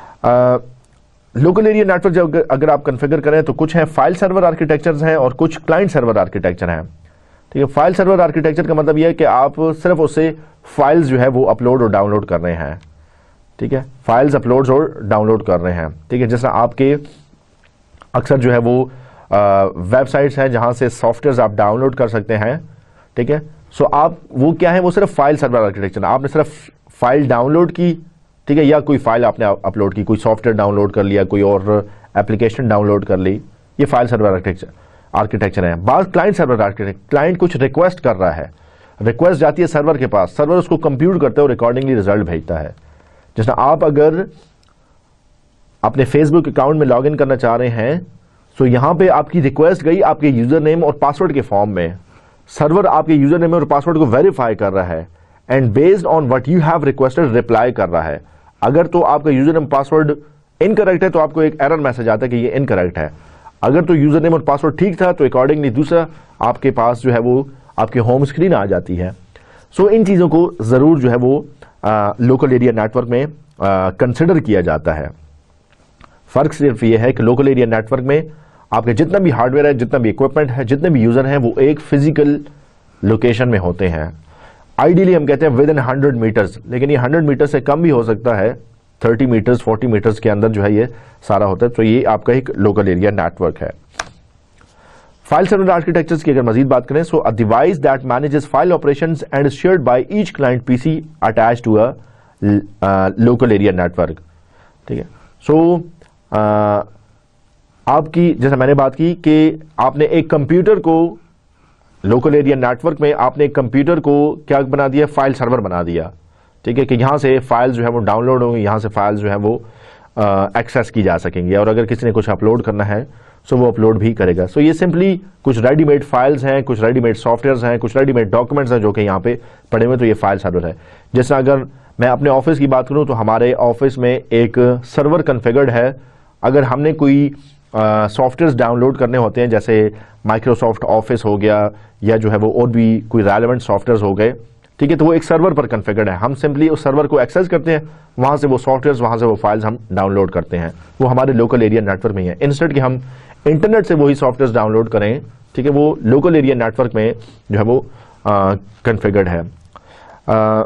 लोकल एरिया नेटवर्क जब अगर आप कॉन्फ़िगर करें तो कुछ है फाइल सर्वर आर्किटेक्चर्स हैं और कुछ क्लाइंट सर्वर आर्किटेक्चर हैं। ठीक है, फाइल सर्वर आर्किटेक्चर का मतलब यह है कि आप सिर्फ उससे फाइल्स जो है वो अपलोड और डाउनलोड कर रहे हैं। ठीक है, फाइल्स अपलोड और डाउनलोड कर रहे हैं। ठीक है, जैसा आपके अक्सर जो है वो वेबसाइट्स हैं जहां से सॉफ्टवेयर आप डाउनलोड कर सकते हैं। ठीक है, सो आप वो क्या है, वो सिर्फ फाइल सर्वर आर्किटेक्चर, आपने सिर्फ फाइल डाउनलोड की, ठीक है, या कोई फाइल आपने अपलोड की, कोई सॉफ्टवेयर डाउनलोड कर लिया, कोई और एप्लीकेशन डाउनलोड कर ली, ये फाइल सर्वर आर्किटेक्चर आर्किटेक्चर है। बात क्लाइंट सर्वर आर्किटेक्चर, क्लाइंट कुछ रिक्वेस्ट कर रहा है, रिक्वेस्ट जाती है सर्वर के पास, सर्वर उसको कंप्यूट करता है और अकॉर्डिंगली रिजल्ट भेजता है। जैसे आप अगर अपने फेसबुक अकाउंट में लॉगिन करना चाह रहे हैं, सो यहां पे आपकी रिक्वेस्ट गई आपके यूजर नेम और पासवर्ड के फॉर्म में, सर्वर आपके यूजर नेम और पासवर्ड को वेरीफाई कर रहा है and based on what you have requested reply कर रहा है। अगर तो आपका यूजर नेम पासवर्ड इनकरेक्ट है तो आपको एक एरर मैसेज आता है कि ये इनकरेक्ट है। अगर तो यूजर नेम और पासवर्ड ठीक था तो अकॉर्डिंगली दूसरा आपके पास जो है वो आपकी होम स्क्रीन आ जाती है। सो इन चीजों को जरूर जो है वो लोकल एरिया नेटवर्क में कंसिडर किया जाता है। फर्क सिर्फ ये है कि लोकल एरिया नेटवर्क में आपके जितना भी हार्डवेयर है, जितना भी इक्विपमेंट है, जितने भी यूजर हैं वो एक फिजिकल लोकेशन में होते हैं। आइडियली हम कहते हैं विद इन हंड्रेड मीटर्स, लेकिन ये हंड्रेड मीटर से कम भी हो सकता है, थर्टी मीटर्स फोर्टी मीटर्स के अंदर जो है ये सारा होता है। तो ये आपका एक लोकल एरिया नेटवर्क है। फाइल सर्वर आर्किटेक्चर्स की अगर मजीद बात करें, so a device that manages file operations and is shared by each client PC attached to a local area network. ठीक है, सो uh, आपकी जैसे मैंने बात की कि आपने एक कंप्यूटर को लोकल एरिया नेटवर्क में आपने एक कंप्यूटर को क्या बना दिया, फाइल सर्वर बना दिया। ठीक है, कि यहां से फाइल्स जो है वो डाउनलोड होंगी, यहां से फाइल्स जो है वो एक्सेस uh, की जा सकेंगी और अगर किसी ने कुछ अपलोड करना है सो वो अपलोड भी करेगा। सो ये सिंपली कुछ रेडीमेड फाइल्स हैं, कुछ रेडीमेड सॉफ्टवेयर्स हैं, कुछ रेडीमेड डॉक्यूमेंट्स हैं जो कि यहाँ पे पड़े हुए, तो ये फाइल सर्वर है। जैसे अगर मैं अपने ऑफिस की बात करूँ तो हमारे ऑफिस में एक सर्वर कॉन्फ़िगर्ड है। अगर हमने कोई सॉफ्टवेयर डाउनलोड करने होते हैं जैसे माइक्रोसॉफ्ट ऑफिस हो गया या जो है वो और भी कोई रेलेवेंट सॉफ्टवेयर हो गए, ठीक है, तो वो एक सर्वर पर कॉन्फ़िगर्ड है। हम सिंपली उस सर्वर को एक्सेस करते हैं, वहां से वो सॉफ्टवेयर, वहां से वो फाइल्स हम डाउनलोड करते हैं, वो हमारे लोकल एरिया नेटवर्क में ही है। इंस्टेड कि हम इंटरनेट से वही सॉफ्टवेयर डाउनलोड करें, ठीक है, वो लोकल एरिया नेटवर्क में जो है वो कॉन्फ़िगर्ड है। आ,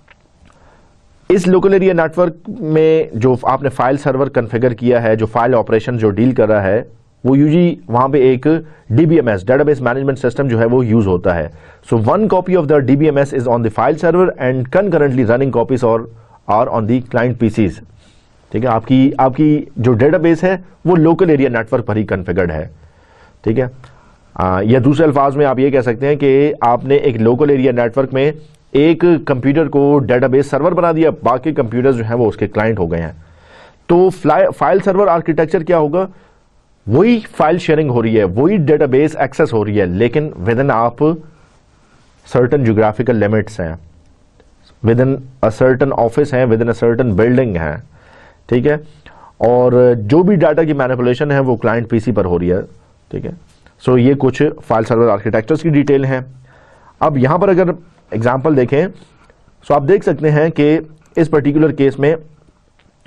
इस लोकल एरिया नेटवर्क में जो आपने फाइल सर्वर कॉन्फ़िगर किया है, जो फाइल ऑपरेशन जो डील कर रहा है, वो यूजी वहां पे एक डीबीएमएस डेटाबेस मैनेजमेंट सिस्टम जो है वो यूज होता है। So one copy of the DBMS is on the file server and concurrently running copies और are on the client PCs. ठीक है, आपकी आपकी जो डेटाबेस है वो लोकल एरिया नेटवर्क पर ही कॉन्फ़िगर्ड है। ठीक है, आ, या दूसरे अल्फाज में आप ये कह सकते हैं कि आपने एक लोकल एरिया नेटवर्क में एक कंप्यूटर को डेटाबेस सर्वर बना दिया, बाकी कंप्यूटर्स जो हैं वो उसके क्लाइंट हो गए हैं। तो फाइल सर्वर आर्किटेक्चर क्या होगा, वही फाइल शेयरिंग हो रही है, वही डेटाबेस एक्सेस हो रही है, लेकिन विद इन आप सर्टन ज्योग्राफिकल लिमिट्स हैं, within a certain office है, within a certain building है। ठीक है, और जो भी डाटा की मैनिपुलेशन है वो क्लाइंट पीसी पर हो रही है। ठीक है, सो ये कुछ फाइल सर्वर आर्किटेक्चर्स की डिटेल है। अब यहां पर अगर एग्जाम्पल देखें, सो आप देख सकते हैं कि इस पर्टिकुलर केस में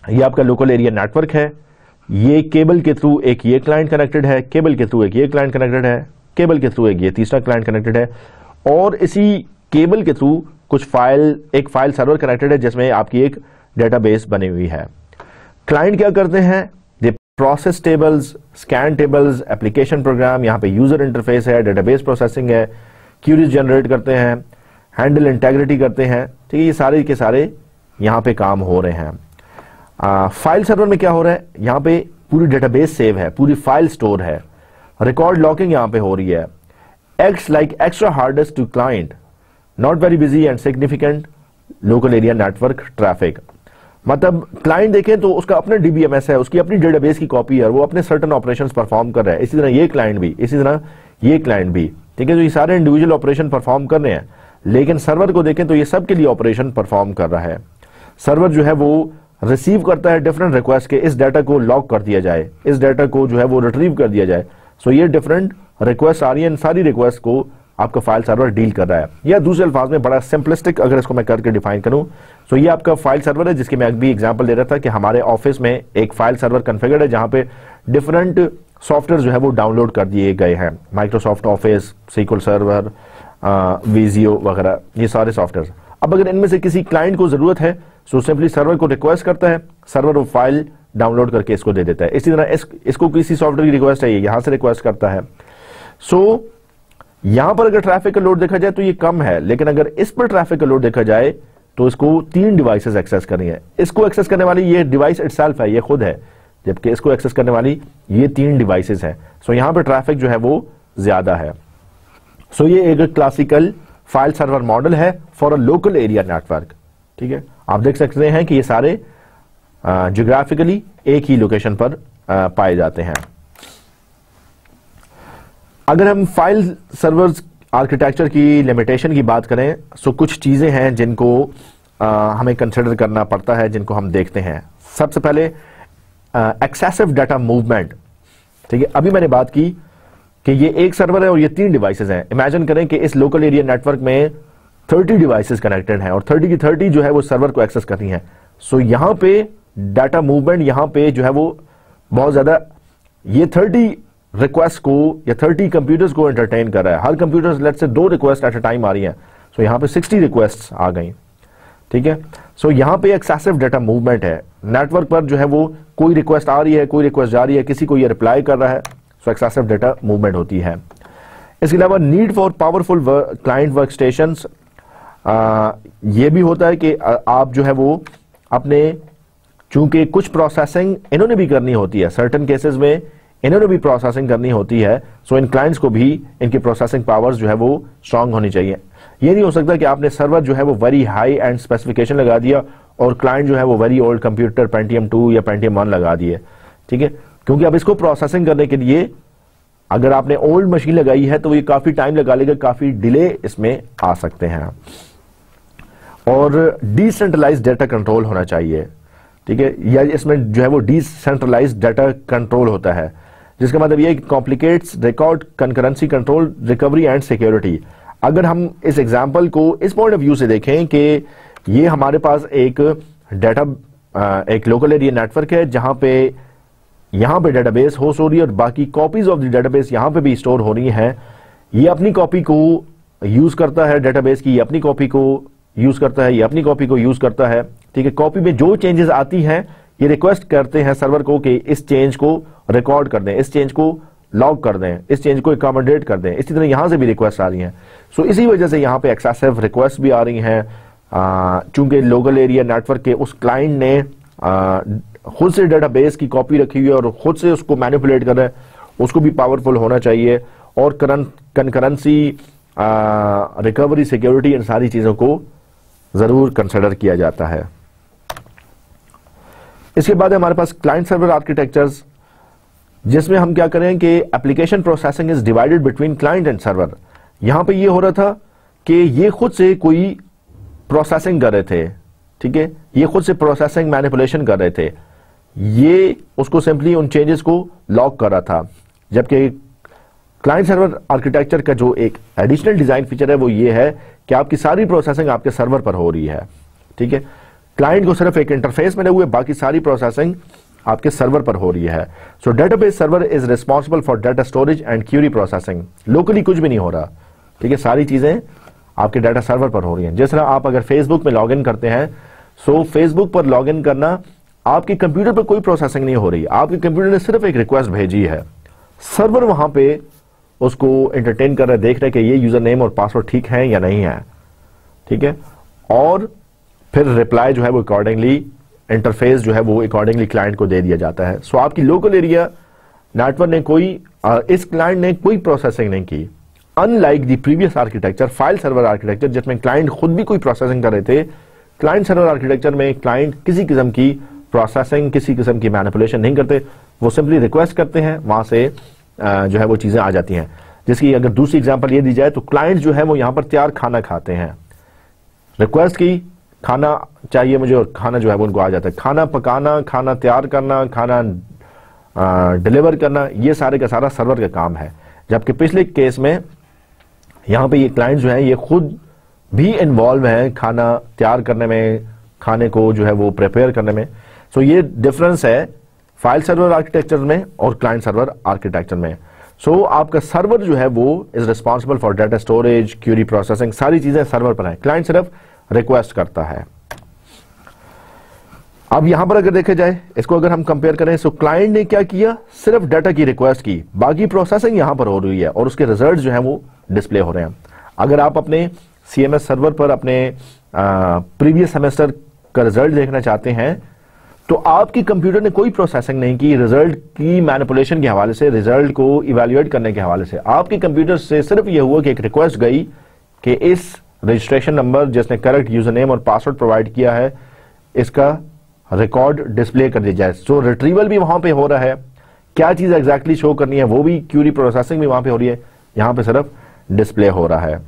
ये आपका लोकल एरिया नेटवर्क है, ये केबल के थ्रू एक ये क्लाइंट कनेक्टेड है, केबल के थ्रू एक ये क्लाइंट कनेक्टेड है, केबल के थ्रू एक ये तीसरा क्लाइंट कनेक्टेड है, और इसी केबल के थ्रू कुछ फाइल एक फाइल सर्वर कनेक्टेड है जिसमें आपकी एक डेटाबेस बनी हुई है। क्लाइंट क्या करते हैं, they process tables, scan tables, application program, यहाँ पे यूजर इंटरफेस है, डेटाबेस प्रोसेसिंग है, क्यूरीज जनरेट करते हैं, हैंडल इंटेग्रिटी करते हैं। ठीक है, ये सारे के सारे यहाँ पे काम हो रहे हैं। आ, फाइल सर्वर में क्या हो रहा है, यहाँ पे पूरी डेटाबेस सेव है, पूरी फाइल स्टोर है, रिकॉर्ड लॉकिंग यहाँ पे हो रही है। Acts like extra hard disk to client, not very busy and significant local area network traffic. मतलब क्लाइंट देखें तो उसका अपना डीबीएमएस है, उसकी अपनी डेटाबेस की कॉपी है, वो अपने सर्टन ऑपरेशंस परफॉर्म कर रहा है। इसी तरह ये क्लाइंट भी, इसी तरह ये क्लाइंट भी। ठीक है, तो ये सारे इंडिविजुअल ऑपरेशन परफॉर्म कर रहे हैं, लेकिन सर्वर को देखें तो ये सब के लिए ऑपरेशन परफॉर्म कर रहा है। सर्वर जो है वो रिसीव करता है डिफरेंट रिक्वेस्ट के, इस डाटा को लॉक कर दिया जाए, इस डाटा को जो है वो रिट्रीव कर दिया जाए। सो ये डिफरेंट रिक्वेस्ट आ रही है, इन सारी रिक्वेस्ट को आपका फाइल सर्वर डील कर रहा है। या दूसरे अल्फाज में बड़ा सिंपलिस्टिक अगर इसको मैं करके डिफाइन करूं, सो ये आपका फाइल सर्वर है, जिसकी मैं अभी एग्जांपल दे रहा था कि हमारे ऑफिस में एक फाइल सर्वर कॉन्फ़िगर्ड है जहां पे डिफरेंट सॉफ्टवेयर जो है वो डाउनलोड कर दिए गए हैं, Microsoft Office, SQL server, Visio वगैरह, ये सारे सॉफ्टवेयर। अब अगर इनमें से किसी क्लाइंट को जरूरत है, सो सिंपली सर्वर को रिक्वेस्ट करता है, सर्वर वो फाइल डाउनलोड करके इसको दे देता है। इसी तरह इस, इसको किसी सॉफ्टवेयर की रिक्वेस्ट है, ये यहां से रिक्वेस्ट करता है। सो यहां पर अगर ट्रैफिक का लोड देखा जाए तो ये कम है, लेकिन अगर इस पर ट्रैफिक का लोड देखा जाए तो इसको तीन डिवाइसेस एक्सेस करनी है। इसको एक्सेस करने वाली ये डिवाइस इटसेल्फ है, ये खुद है, जबकि इसको एक्सेस करने वाली ये तीन डिवाइसेस हैं। सो यहां पर ट्रैफिक जो है वो ज्यादा है। सो ये एक क्लासिकल फाइल सर्वर मॉडल है for a local area network. ठीक है, आप देख सकते हैं कि ये सारे ज्योग्राफिकली एक ही लोकेशन पर आ, पाए जाते हैं। अगर हम फाइल सर्वर्स आर्किटेक्चर की लिमिटेशन की बात करें, सो कुछ चीजें हैं जिनको आ, हमें कंसिडर करना पड़ता है, जिनको हम देखते हैं। सबसे पहले एक्सेसिव डाटा मूवमेंट। ठीक है, अभी मैंने बात की कि ये एक सर्वर है और ये तीन डिवाइसेस हैं। इमेजिन करें कि इस लोकल एरिया नेटवर्क में तीस डिवाइसेस कनेक्टेड हैं और तीस की तीस जो है वो सर्वर को एक्सेस करनी है। सो यहां पे डाटा मूवमेंट यहां पे जो है वो बहुत ज्यादा, ये तीस रिक्वेस्ट को या तीस कंप्यूटर्स को एंटरटेन कर रहा है। हर कंप्यूटर लेट से दो रिक्वेस्ट एट अ टाइम आ रही हैं। सो यहां पे साठ रिक्वेस्ट आ गई। ठीक है, सो यहां पे एक्सेसिव डाटा मूवमेंट है। नेटवर्क पर जो है वो कोई रिक्वेस्ट आ रही है, कोई रिक्वेस्ट जा रही है, किसी को ये रिप्लाई कर रहा है, सो एक्सेसिव डाटा मूवमेंट होती है। इसके अलावा need for powerful client work station, ये भी होता है कि आप जो है वो अपने, चूंकि कुछ प्रोसेसिंग इन्होंने भी करनी होती है, सर्टेन केसेस में इन्होंने भी प्रोसेसिंग करनी होती है। सो इन क्लाइंट्स को भी इनकी प्रोसेसिंग पावर्स जो है वो स्ट्रांग होनी चाहिए। ये नहीं हो सकता कि आपने सर्वर जो है वो वेरी हाई एंड स्पेसिफिकेशन लगा दिया और क्लाइंट जो है वो very old computer Pentium two या पेंटियम वन लगा दिए। ठीक है, क्योंकि अब इसको प्रोसेसिंग करने के लिए अगर आपने ओल्ड मशीन लगाई है तो ये काफी टाइम लगा लेगा, काफी डिले इसमें आ सकते हैं। और डिसेंट्रलाइज्ड डाटा कंट्रोल होना चाहिए। ठीक है, या इसमें जो है वो डिसेंट्रलाइज्ड डाटा कंट्रोल होता है, जिसका मतलब ये complicates record concurrency control, recovery and security. अगर हम इस एग्जांपल को इस पॉइंट ऑफ व्यू से देखें कि ये हमारे पास एक डाटा, एक लोकल एरिया नेटवर्क है जहां पे यहां पे डेटाबेस होस्ट हो रही है और बाकी कॉपीज ऑफ द डेटाबेस यहां पे भी स्टोर हो रही हैं। ये अपनी कॉपी को यूज करता है डेटाबेस की, ये अपनी कॉपी को यूज करता है, ये अपनी कॉपी को यूज करता है। ठीक है, कॉपी में जो चेंजेस आती हैं ये रिक्वेस्ट करते हैं सर्वर को कि इस चेंज को रिकॉर्ड कर दें, इस चेंज को लॉग कर दें, इस चेंज को अकोमोडेट कर दें। इसी तरह यहां से भी रिक्वेस्ट आ रही हैं। सो इसी वजह से यहां पे एक्सेसिव रिक्वेस्ट भी आ रही हैं, चूंकि लोकल एरिया नेटवर्क के उस क्लाइंट ने आ, खुद से डेटाबेस की कॉपी रखी हुई है और खुद से उसको मैनिपुलेट कर रहे हैं, उसको भी पावरफुल होना चाहिए। और कंकरेंसी, रिकवरी, सिक्योरिटी, इन सारी चीजों को जरूर कंसिडर किया जाता है। इसके बाद हमारे पास क्लाइंट सर्वर आर्किटेक्चर्स, जिसमें हम क्या करें कि application processing is divided between client and server. यहां पे ये हो रहा था कि ये खुद से कोई प्रोसेसिंग कर रहे थे। ठीक है, ये खुद से प्रोसेसिंग मैनिपुलेशन कर रहे थे, ये उसको सिंपली उन चेंजेस को लॉक कर रहा था। जबकि क्लाइंट सर्वर आर्किटेक्चर का जो एक एडिशनल डिजाइन फीचर है वो ये है कि आपकी सारी प्रोसेसिंग आपके सर्वर पर हो रही है। ठीक है, क्लाइंट को सिर्फ एक इंटरफेस मिले हुए, बाकी सारी प्रोसेसिंग आपके सर्वर पर हो रही है। So database server is responsible for data storage and query processing. Locally कुछ भी नहीं हो रहा, ठीक है, सारी चीजें आपके डाटा सर्वर पर हो रही हैं। जिस तरह आप अगर फेसबुक में लॉग इन करते हैं, सो फेसबुक पर लॉग इन करना आपके कंप्यूटर पर कोई प्रोसेसिंग नहीं हो रही, आपके कंप्यूटर ने सिर्फ एक रिक्वेस्ट भेजी है, सर्वर वहां पे उसको एंटरटेन कर रहा है, देख रहे हैं कि ये यूजर नेम और पासवर्ड ठीक है या नहीं है, ठीक है, और फिर रिप्लाई जो है वो अकॉर्डिंगली इंटरफेस जो है वो अकॉर्डिंगली क्लाइंट को दे दिया जाता है। सो आपकी लोकल एरिया नेटवर्क ने कोई इस क्लाइंट ने कोई प्रोसेसिंग नहीं की, unlike the previous architecture file server architecture जिसमें क्लाइंट खुद भी कोई प्रोसेसिंग कर रहे थे। क्लाइंट सर्वर आर्किटेक्चर में क्लाइंट किसी किस्म की प्रोसेसिंग, किसी किस्म की मैनिपुलेशन नहीं करते, वो सिंपली रिक्वेस्ट करते हैं, वहां से जो है वो चीजें आ जाती हैं। जिसकी अगर दूसरी एग्जांपल ये दी जाए तो क्लाइंट जो है वो यहां पर तैयार खाना खाते हैं, रिक्वेस्ट की खाना चाहिए मुझे और खाना जो है वो उनको आ जाता है। खाना पकाना, खाना तैयार करना, खाना डिलीवर करना, ये सारे का सारा सर्वर का काम है। जबकि पिछले केस में यहां पे ये क्लाइंट जो है ये खुद भी इन्वॉल्व है खाना तैयार करने में, खाने को जो है वो प्रिपेयर करने में। सो ये डिफरेंस है फाइल सर्वर आर्किटेक्चर में और क्लाइंट सर्वर आर्किटेक्चर में। सो so, आपका सर्वर जो है वो is responsible for data storage, query processing, सारी चीजें सर्वर पर है, क्लाइंट सिर्फ रिक्वेस्ट करता है। अब यहां पर अगर देखा जाए, इसको अगर हम कंपेयर करें, सो क्लाइंट ने क्या किया, सिर्फ डाटा की रिक्वेस्ट की, बाकी प्रोसेसिंग यहां पर हो रही है और उसके रिजल्ट जो है वो डिस्प्ले हो रहे हैं। अगर आप अपने सीएमएस सर्वर पर अपने प्रीवियस सेमेस्टर का रिजल्ट देखना चाहते हैं तो आपकी कंप्यूटर ने कोई प्रोसेसिंग नहीं की रिजल्ट की मैनिपुलेशन के हवाले से, रिजल्ट को इवैल्यूएट करने के हवाले से। आपके कंप्यूटर से सिर्फ यह हुआ कि एक रिक्वेस्ट गई कि इस रजिस्ट्रेशन नंबर जिसने करेक्ट यूजर नेम और पासवर्ड प्रोवाइड किया है इसका रिकॉर्ड डिस्प्ले कर दिया जाए। सो रिट्रीवल भी वहां पे हो रहा है, क्या चीज एग्जैक्टली शो करनी है वो भी, क्यूरी प्रोसेसिंग भी वहां पे हो रही है, यहां पे सिर्फ डिस्प्ले हो रहा है।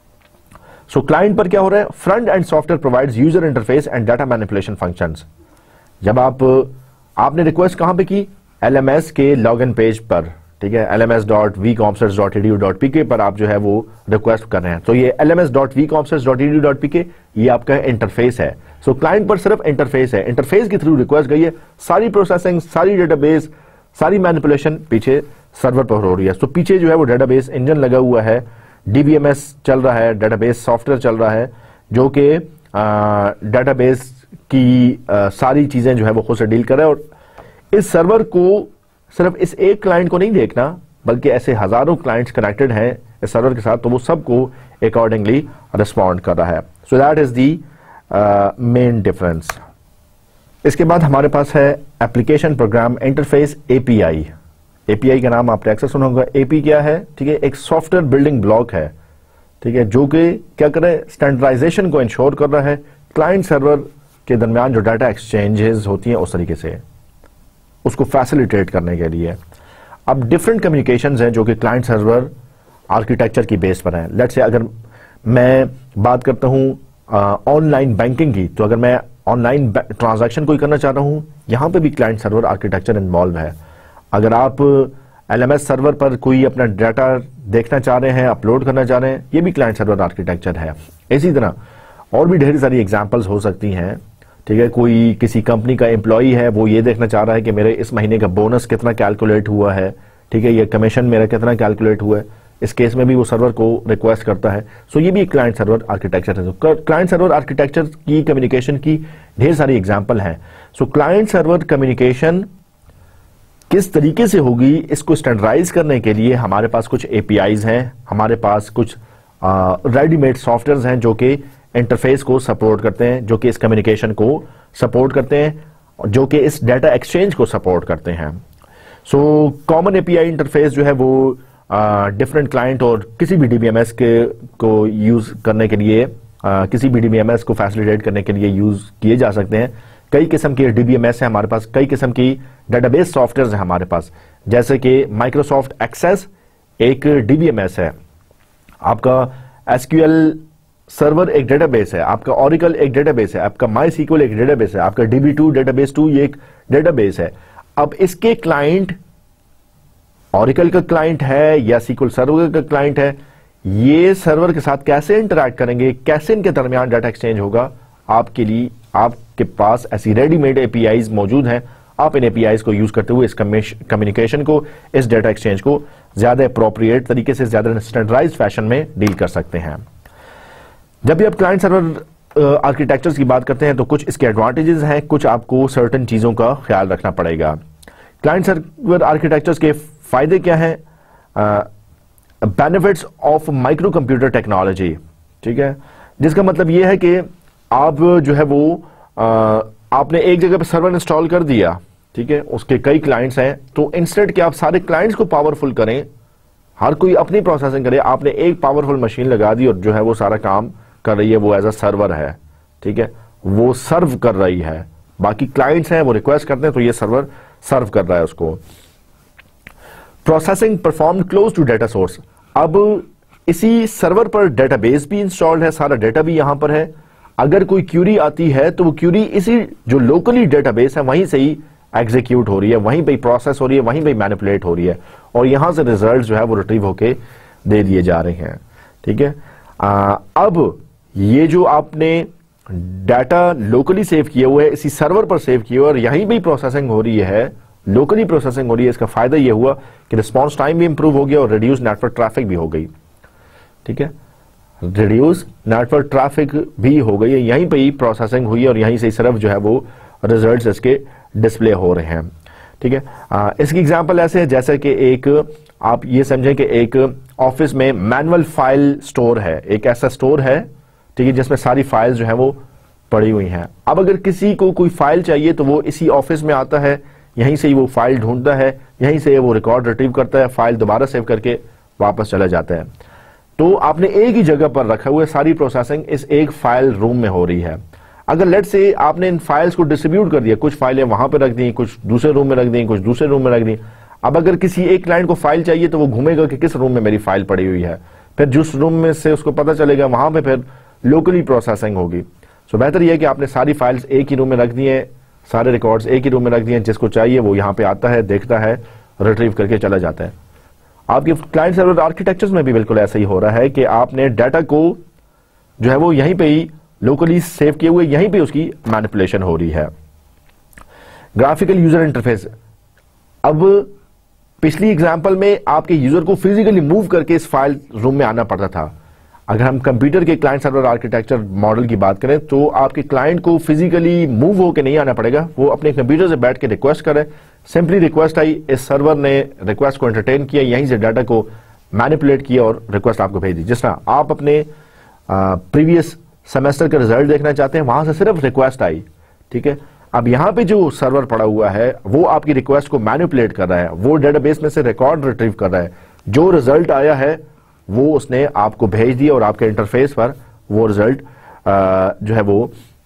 सो so, क्लाइंट पर क्या हो रहा है, front end software provides user interface and data manipulation functions. जब आप आपने रिक्वेस्ट कहां पे की, एलएमएस के लॉगिन पेज पर, ठीक है, L M S dot V COMSATS dot E D U dot P K पर आप जो है वो रिक्वेस्ट कर रहे हैं। तो ये L M S dot V COMSATS dot E D U dot P K ये आपका इंटरफेस है। सो so, क्लाइंट पर सिर्फ इंटरफेस है, इंटरफेस के थ्रू रिक्वेस्ट गई है, सारी प्रोसेसिंग, सारी डेटाबेस, सारी मैनिपुलेशन पीछे सर्वर पर हो रही है। तो so, पीछे जो है वो डेटाबेस इंजन लगा हुआ है, डीबीएमएस चल रहा है, डेटाबेस सॉफ्टवेयर चल रहा है जो कि डेटाबेस की आ, सारी चीजें जो है वो खुद से डील कर रहा है। और इस सर्वर को सिर्फ इस एक क्लाइंट को नहीं देखना बल्कि ऐसे हजारों क्लाइंट्स कनेक्टेड हैं इस सर्वर के साथ, तो वो सबको अकॉर्डिंगली रिस्पॉन्ड कर रहा है। So that is the main difference. इसके बाद हमारे पास है application program interface API. API का नाम आपने अक्सर सुना होगा। एपी क्या है, ठीक है, एक सॉफ्टवेयर बिल्डिंग ब्लॉक है, ठीक है, जो कि क्या कर रहा है, स्टैंडर्डाइजेशन को इंश्योर कर रहा है क्लाइंट सर्वर के दरमियान जो डाटा एक्सचेंजेस होती हैं उस तरीके से उसको फैसिलिटेट करने के लिए। अब डिफरेंट कम्युनिकेशंस हैं जो कि क्लाइंट सर्वर आर्किटेक्चर की बेस पर हैं। लेट्स से अगर मैं बात करता हूं ऑनलाइन बैंकिंग की, तो अगर मैं ऑनलाइन ट्रांजैक्शन कोई करना चाह रहा हूं, यहां पे भी क्लाइंट सर्वर आर्किटेक्चर इन्वॉल्व है। अगर आप एलएमएस सर्वर पर कोई अपना डाटा देखना चाह रहे हैं, अपलोड करना चाह रहे हैं, ये भी क्लाइंट सर्वर आर्किटेक्चर है। इसी तरह और भी ढेर सारी एग्जांपल्स हो सकती हैं, ठीक है। कोई किसी कंपनी का एम्प्लॉई है, वो ये देखना चाह रहा है कि मेरे इस महीने का बोनस कितना कैलकुलेट हुआ है, ठीक है, ये कमीशन मेरा कितना कैलकुलेट हुआ है, इस केस में भी वो सर्वर को रिक्वेस्ट करता है। सो ये भी क्लाइंट सर्वर आर्किटेक्चर है। तो क्लाइंट सर्वर आर्किटेक्चर की कम्युनिकेशन की ढेर सारी एग्जांपल हैं। सो क्लाइंट सर्वर कम्युनिकेशन किस तरीके से होगी, इसको स्टैंडर्डाइज करने के लिए हमारे पास कुछ एपीआईज हैं, हमारे पास कुछ रेडीमेड सॉफ्टवेयर हैं जो कि इंटरफेस को सपोर्ट करते हैं, जो कि इस कम्युनिकेशन को सपोर्ट करते हैं, जो कि इस डाटा एक्सचेंज को सपोर्ट करते हैं। सो कॉमन एपीआई इंटरफेस जो है वो डिफरेंट uh, क्लाइंट और किसी भी डीबीएमएस के को यूज करने के लिए, uh, किसी भी डीबीएमएस को फैसिलिटेट करने के लिए यूज किए जा सकते हैं। कई किस्म के डीबीएमएस है हमारे पास, कई किस्म की डेटाबेस सॉफ्टवेयर है हमारे पास, जैसे कि माइक्रोसॉफ्ट एक्सेस एक डीबीएमएस है, आपका एसक्यूएल सर्वर एक डेटाबेस है, आपका ओरेकल एक डेटाबेस है, आपका माईसीक्वल एक डेटाबेस है, आपका डीबी टू डेटाबेस टू ये एक डेटाबेस है। अब इसके क्लाइंट ओरेकल का क्लाइंट है या सीक्वल सर्वर का क्लाइंट है, ये सर्वर के साथ कैसे इंटरैक्ट करेंगे, कैसे इनके दरमियान डाटा एक्सचेंज होगा, आपके लिए आपके आपके पास ऐसी रेडीमेड एपीआईज मौजूद हैं, आप इन एपीआईज को यूज करते हुए इस कम्युनिकेशन को, इस डेटा एक्सचेंज को ज्यादा अप्रोप्रिएट तरीके से, ज्यादा स्टैंडर्डाइज्ड फैशन में डील कर सकते हैं। जब भी आप क्लाइंट सर्वर आर्किटेक्चर्स की बात करते हैं तो कुछ इसके एडवांटेजेस हैं, कुछ आपको सर्टेन चीजों का ख्याल रखना पड़ेगा। क्लाइंट सर्वर आर्किटेक्चर्स के फायदे क्या हैं? Benefits of micro computer technology, ठीक है, जिसका मतलब यह है कि आप जो है वो आ, आपने एक जगह पर सर्वर इंस्टॉल कर दिया, ठीक है, उसके कई क्लाइंट्स हैं, तो इंस्टेड कि आप सारे क्लाइंट्स को पावरफुल करें, हर कोई अपनी प्रोसेसिंग करे, आपने एक पावरफुल मशीन लगा दी और जो है वो सारा काम कर रही है, वो एज अ सर्वर है, ठीक है, वो सर्व कर रही है, बाकी क्लाइंट्स हैं वो रिक्वेस्ट करते हैं तो ये सर्वर सर्व कर रहा है उसको। Processing perform close to data source, अब इसी सर्वर पर डेटाबेस भी इंस्टॉल्ड है, सारा डेटा भी यहां पर है, अगर कोई क्यूरी आती है तो वो क्यूरी इसी जो लोकली डेटाबेस है वहीं से ही एग्जीक्यूट हो रही है, वहीं पे प्रोसेस हो रही है, वहीं पे मैनिपुलेट हो रही है और यहां से रिजल्ट जो है वो रिट्रीव होके दे दिए जा रहे हैं, ठीक है। आ, अब ये जो आपने डाटा लोकली सेव किए हुए है, इसी सर्वर पर सेव किए हुए और यहीं पे प्रोसेसिंग हो रही है, लोकली प्रोसेसिंग हो रही है, इसका फायदा यह हुआ कि रिस्पॉन्स टाइम भी इंप्रूव हो गया और रिड्यूस नेटवर्क ट्रैफिक भी हो गई, ठीक है, रिड्यूस नेटवर्क ट्रैफिक भी हो गई है, यहीं पे ही प्रोसेसिंग हुई और यहीं से सिर्फ जो है वो रिजल्ट्स इसके डिस्प्ले हो रहे हैं, ठीक है। आ, इसकी एग्जांपल ऐसे है जैसे कि एक आप ये समझें कि एक ऑफिस में मैनुअल फाइल स्टोर है, एक ऐसा स्टोर है, ठीक है, जिसमें सारी फाइल्स जो है वो पड़ी हुई हैं। अब अगर किसी को कोई फाइल चाहिए तो वो इसी ऑफिस में आता है, यहीं से ही वो फाइल ढूंढता है, यहीं से वो रिकॉर्ड रिट्रीव करता है, फाइल दोबारा सेव करके वापस चला जाता है। तो आपने एक ही जगह पर रखा हुआ, सारी प्रोसेसिंग इस एक फाइल रूम में हो रही है। अगर लेट से आपने इन फाइल्स को डिस्ट्रीब्यूट कर दिया, कुछ फाइलें वहां पर रख दी, कुछ दूसरे रूम में रख दी, कुछ दूसरे रूम में रख दी, अब अगर किसी एक क्लाइंट को फाइल चाहिए तो वो घूमेगा कि किस रूम में मेरी फाइल पड़ी हुई है, फिर जिस रूम में से उसको पता चलेगा वहां पे फिर लोकली प्रोसेसिंग होगी। सो बेहतर यह है कि आपने सारी फाइल्स एक ही रूम में रख दी हैं, सारे रिकॉर्ड्स एक ही रूम में रख दिए, जिसको चाहिए वो यहाँ पे आता है, देखता है, रिट्रीव करके चला जाता है। आपके क्लाइंट सर्वर आर्किटेक्चर्स में भी बिल्कुल ऐसा ही हो रहा है कि आपने डाटा को जो है वो यहीं पे ही लोकली सेव किए हुए, यहीं पे उसकी मैनिपुलेशन हो रही है। ग्राफिकल यूजर इंटरफेस, अब पिछली एग्जांपल में आपके यूजर को फिजिकली मूव करके इस फाइल रूम में आना पड़ता था। अगर हम कंप्यूटर के क्लाइंट सर्वर आर्किटेक्चर मॉडल की बात करें तो आपके क्लाइंट को फिजिकली मूव होकर नहीं आना पड़ेगा, वो अपने कंप्यूटर से बैठ के रिक्वेस्ट करे, सिंपली रिक्वेस्ट आई, इस सर्वर ने रिक्वेस्ट को एंटरटेन किया, यहीं से डाटा को मैनिपुलेट किया और रिक्वेस्ट आपको भेज दी। जिस तरह आप अपने प्रीवियस सेमेस्टर का रिजल्ट देखना चाहते हैं, वहां से सिर्फ रिक्वेस्ट आई, ठीक है, अब यहां पे जो सर्वर पड़ा हुआ है वो आपकी रिक्वेस्ट को मैनिपुलेट कर रहा है, वो डेटाबेस में से रिकॉर्ड रिट्रीव कर रहा है, जो रिजल्ट आया है वो उसने आपको भेज दिया और आपके इंटरफेस पर वो रिजल्ट जो है वो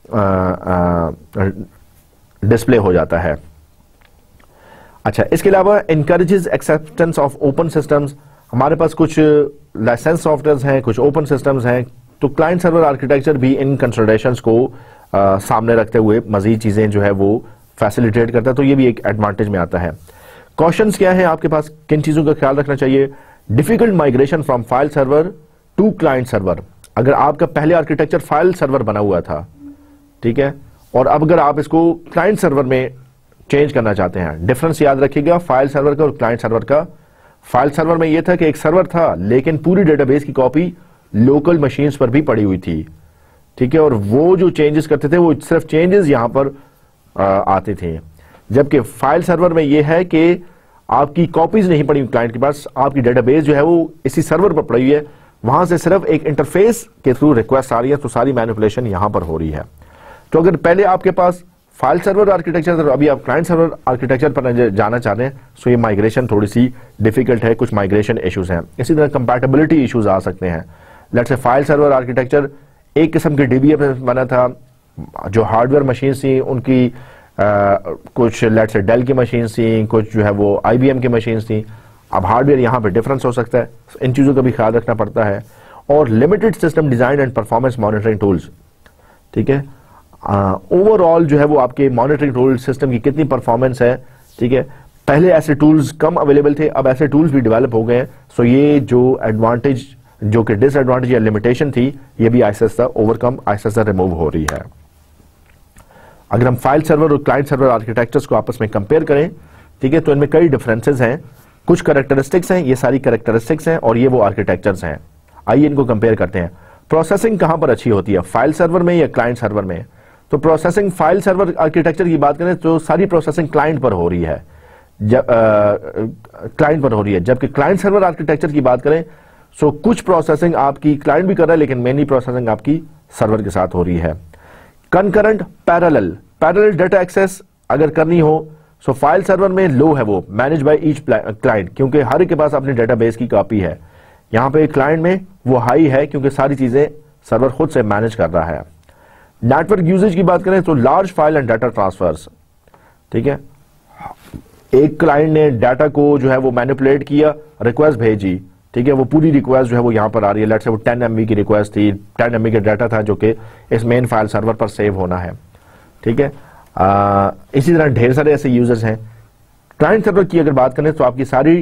डिस्प्ले हो जाता है। अच्छा, इसके अलावा encourages acceptance of open systems, हमारे पास कुछ लाइसेंस सॉफ्टवेयर्स हैं, कुछ ओपन सिस्टम्स हैं, तो क्लाइंट सर्वर आर्किटेक्चर भी इन कंसिडरेशंस को आ, सामने रखते हुए मजीद चीजें जो है वो फैसिलिटेट करता है, तो ये भी एक एडवांटेज में आता है। क्वेश्चंस क्या है आपके पास, किन चीजों का ख्याल रखना चाहिए? Difficult migration from file server to client server, अगर आपका पहले आर्किटेक्चर फाइल सर्वर बना हुआ था, ठीक है, और अब अगर आप इसको क्लाइंट सर्वर में चेंज करना चाहते हैं, डिफरेंस याद रखिएगा फाइल सर्वर का और क्लाइंट सर्वर का। फाइल सर्वर में यह था कि एक सर्वर था लेकिन पूरी डेटाबेस की कॉपी लोकल मशीन्स पर भी पड़ी हुई थी, ठीक है, और वो जो चेंजेस करते थे वो सिर्फ चेंजेस यहां पर आ, आते थे। जबकि फाइल सर्वर में यह है कि आपकी कॉपीज नहीं पड़ी क्लाइंट के पास, आपकी डेटाबेस जो है वो इसी सर्वर पर पड़ी हुई है, वहां से सिर्फ एक इंटरफेस के थ्रू रिक्वेस्ट आ रही है, तो सारी मैनिपुलेशन यहां पर हो रही है। तो अगर पहले आपके पास फाइल सर्वर आर्किटेक्चर और अभी आप क्लाइंट सर्वर आर्किटेक्चर पर जाना चाहते हैं, सो ये माइग्रेशन थोड़ी सी डिफिकल्ट है, कुछ माइग्रेशन इश्यूज हैं। इसी तरह कंपैटिबिलिटी इश्यूज आ सकते हैं। Let's say file server architecture एक किस्म के डीबीएम बना था, जो हार्डवेयर मशीन थी उनकी आ, कुछ लेट्स से डेल की मशीन थी, कुछ जो है वो आईबीएम की मशीन थी। अब हार्डवेयर यहाँ पे डिफरेंस हो सकता है, इन चीजों का भी ख्याल रखना पड़ता है। और limited system design and performance monitoring tools, ठीक है, ओवरऑल जो है वो आपके मॉनिटरिंग टूल सिस्टम की कितनी परफॉर्मेंस है, ठीक है, पहले ऐसे टूल्स कम अवेलेबल थे, अब ऐसे टूल्स भी डेवलप हो गए हैं। सो ये जो एडवांटेज जो कि डिसएडवांटेज या लिमिटेशन थी, ये भी आहिस्ता आहिस्ता ओवरकम, आहिस्ता आहिस्ता रिमूव हो रही है। अगर हम फाइल सर्वर और क्लाइंट सर्वर आर्किटेक्चर्स को आपस में कंपेयर करें, ठीक है, तो इनमें कई डिफरेंसेस हैं, कुछ कैरेक्टरिस्टिक्स हैं, ये सारी कैरेक्टरिस्टिक्स हैं और ये वो आर्किटेक्चर्स हैं। आइए इनको कंपेयर करते हैं। प्रोसेसिंग कहां पर अच्छी होती है, फाइल सर्वर में या क्लाइंट सर्वर में? तो प्रोसेसिंग फाइल सर्वर आर्किटेक्चर की बात करें तो सारी प्रोसेसिंग क्लाइंट पर हो रही है, जब क्लाइंट पर हो रही है, जबकि क्लाइंट सर्वर आर्किटेक्चर की बात करें सो कुछ प्रोसेसिंग आपकी क्लाइंट भी कर रहा है लेकिन मेनली प्रोसेसिंग आपकी सर्वर के साथ हो रही है। Concurrent parallel parallel data access अगर करनी हो सो फाइल सर्वर में लो है, वो मैनेज बाय ईच क्लाइंट, क्योंकि हर एक के पास अपने डेटाबेस की कॉपी है। यहां पे क्लाइंट में वो हाई है क्योंकि सारी चीजें सर्वर खुद से मैनेज कर रहा है। नेटवर्क यूजेज की बात करें तो large file and data transfers, ठीक है, एक क्लाइंट ने डाटा को जो है वो मैनिपुलेट किया, रिक्वेस्ट भेजी, ठीक है, वो पूरी रिक्वेस्ट जो है वो यहां पर आ रही है, लेट्स से वो टेन एमबी की रिक्वेस्ट थी, टेन एमबी का डाटा था जो कि इस मेन फाइल सर्वर पर सेव होना है, ठीक है। आ, इसी तरह ढेर सारे ऐसे यूजर्स हैं। क्लाइंट सर्वर की अगर बात करें तो आपकी सारी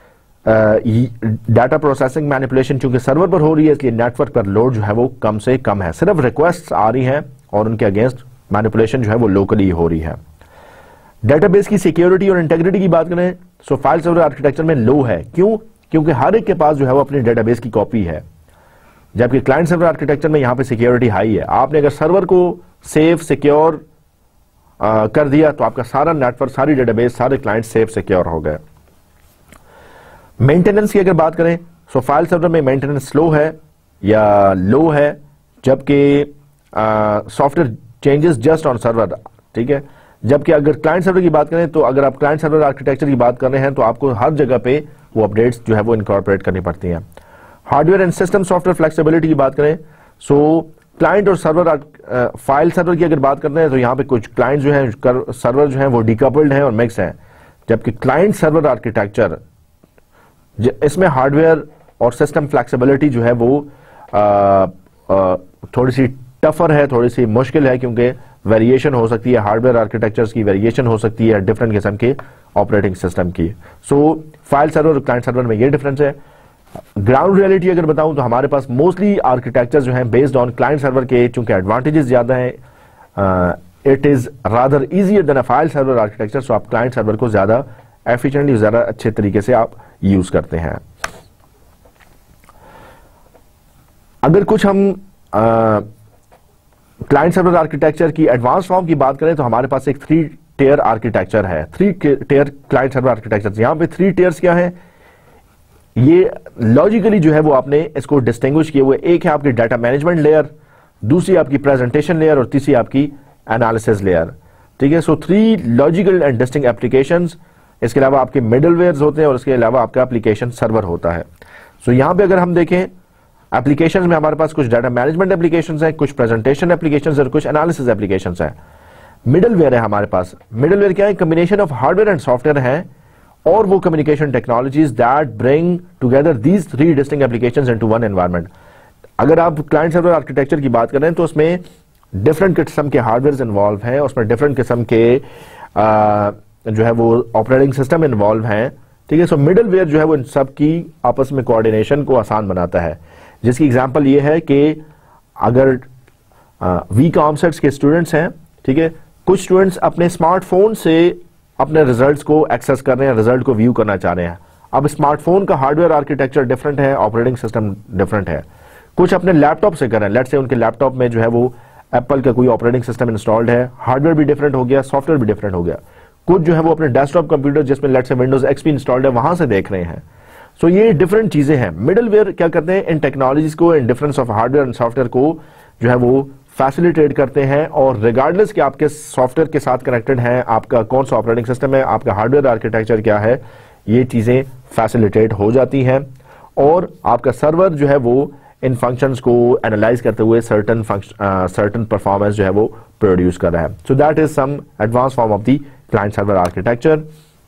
डाटा प्रोसेसिंग मैनिपुलेशन चूंकि सर्वर पर हो रही है इसलिए नेटवर्क पर लोड जो है वो कम से कम है, सिर्फ रिक्वेस्ट आ रही हैं और उनके अगेंस्ट मैनिपुलेशन जो है वो लोकली हो रही है। डेटाबेस की सिक्योरिटी और इंटेग्रिटी की बात करें सो फाइल सर्वर आर्किटेक्चर में लो है, क्यों? क्योंकि हर एक के पास जो है वो अपनी डेटाबेस की कॉपी है, जबकि क्लाइंट सर्वर आर्किटेक्चर में यहां पे सिक्योरिटी हाई है। आपने अगर सर्वर को सेफ सिक्योर कर दिया तो आपका सारा नेटवर्क, सारी डेटाबेस, सारे क्लाइंट सेफ सिक्योर हो गए। मेंटेनेंस की अगर बात करें सो फाइल सर्वर में मेंटेनेंस स्लो है या लो है, जबकि software changes just on server, ठीक है, जबकि अगर क्लाइंट सर्वर की बात करें तो अगर आप क्लाइंट सर्वर आर्किटेक्चर की बात कर रहे हैं तो आपको हर जगह पे वो अपडेट्स जो है वो इनकॉर्पोरेट करनी पड़ती हैं। Hardware and system software flexibility की बात करें सो क्लाइंट और सर्वर, फाइल सर्वर की अगर बात करते हैं तो यहाँ पे कुछ क्लाइंट जो है, सर्वर जो है वो डिकपल्ड हैं और मिक्स हैं, जबकि क्लाइंट सर्वर आर्किटेक्चर इसमें हार्डवेयर और सिस्टम फ्लेक्सिबिलिटी जो है वो आ, आ, थोड़ी सी टफर है, थोड़ी सी मुश्किल है, क्योंकि वेरिएशन हो सकती है, हार्डवेयर आर्किटेक्चर्स की वेरिएशन हो सकती है डिफरेंट किस्म के ऑपरेटिंग सिस्टम की। सो फाइल सर्वर और क्लाइंट सर्वर में ये डिफरेंस है। ग्राउंड रियलिटी अगर बताऊं तो हमारे पास मोस्टली आर्किटेक्चर जो हैं बेस्ड ऑन क्लाइंट सर्वर के, चूंकि एडवांटेजेस ज्यादा हैं, it is rather easier than a file server architecture, so आप क्लाइंट सर्वर को ज्यादा एफिशिएंटली, ज्यादा अच्छे तरीके से आप यूज करते हैं। अगर कुछ हम क्लाइंट सर्वर आर्किटेक्चर की एडवांस फॉर्म की बात करें तो हमारे पास एक थ्री टियर आर्किटेक्चर है, three tier client server architecture. यहां पे थ्री टियर्स क्या है, ये लॉजिकली जो है वो आपने इसको डिस्टिंग्विश किए हुए, एक है आपकी डाटा मैनेजमेंट लेयर, दूसरी आपकी प्रेजेंटेशन लेयर और तीसरी आपकी एनालिसिस लेयर, ठीक है। So three logical and distinct applications, इसके अलावा आपके मिडलवेयर्स होते हैं और इसके अलावा आपका एप्लीकेशन सर्वर होता है। सो so, यहां पे अगर हम देखें एप्लीकेशंस में हमारे पास कुछ डाटा मैनेजमेंट एप्लीकेशंस हैं, कुछ प्रेजेंटेशन एप्लीकेशंस और कुछ एनालिसिस एप्लीकेशंस हैं। मिडलवेयर है हमारे पास। मिडलवेयर क्या है? Combination of hardware and software है और वो communication technologies that bring together these three distinct applications into one environment. अगर आप क्लाइंट सर्वर आर्किटेक्चर की बात करें तो उसमें डिफरेंट किस्म के हार्डवेयर इन्वॉल्व हैं, उसमें डिफरेंट किस्म के आ, जो है वो ऑपरेटिंग सिस्टम इन्वॉल्व हैं, ठीक है। सो मिडलवेयर जो है वो इन सब की आपस में कोऑर्डिनेशन को आसान बनाता है, जिसकी एग्जांपल ये है कि अगर वी कॉमसेट्स के स्टूडेंट्स हैं, ठीक है, कुछ स्टूडेंट्स अपने स्मार्टफोन से अपने रिजल्ट्स को एक्सेस कर रहे हैं, रिजल्ट को व्यू करना चाह रहे हैं। अब स्मार्टफोन का हार्डवेयर आर्किटेक्चर डिफरेंट है, ऑपरेटिंग सिस्टम डिफरेंट है। कुछ अपने लैपटॉप से कर रहे हैं, लेट्स से उनके लैपटॉप में जो है वो एप्पल का कोई ऑपरेटिंग सिस्टम इंस्टॉल्ड है, हार्डवेयर भी डिफरेंट हो गया, सॉफ्टवेयर भी डिफरेंट हो गया। कुछ जो है वो अपने डेस्कटॉप कंप्यूटर जिसमें let's say Windows XP installed है वहां से देख रहे हैं। सो so ये डिफरेंट चीजें हैं। मिडलवेयर क्या करते हैं? इन टेक्नोलॉजीज को, इन difference of hardware and software को जो है वो फैसिलिटेट करते हैं, और रिगार्डलेस कि आपके सॉफ्टवेयर के साथ कनेक्टेड हैं, आपका कौन सा ऑपरेटिंग सिस्टम है, आपका हार्डवेयर आर्किटेक्चर क्या है, ये चीजें फैसिलिटेट हो जाती हैं और आपका सर्वर जो है वो इन फंक्शंस को एनालाइज करते हुए सर्टन फंक्शन सर्टन परफॉर्मेंस जो है वो प्रोड्यूस कर रहा है। So that is some advance form of the client server architecture.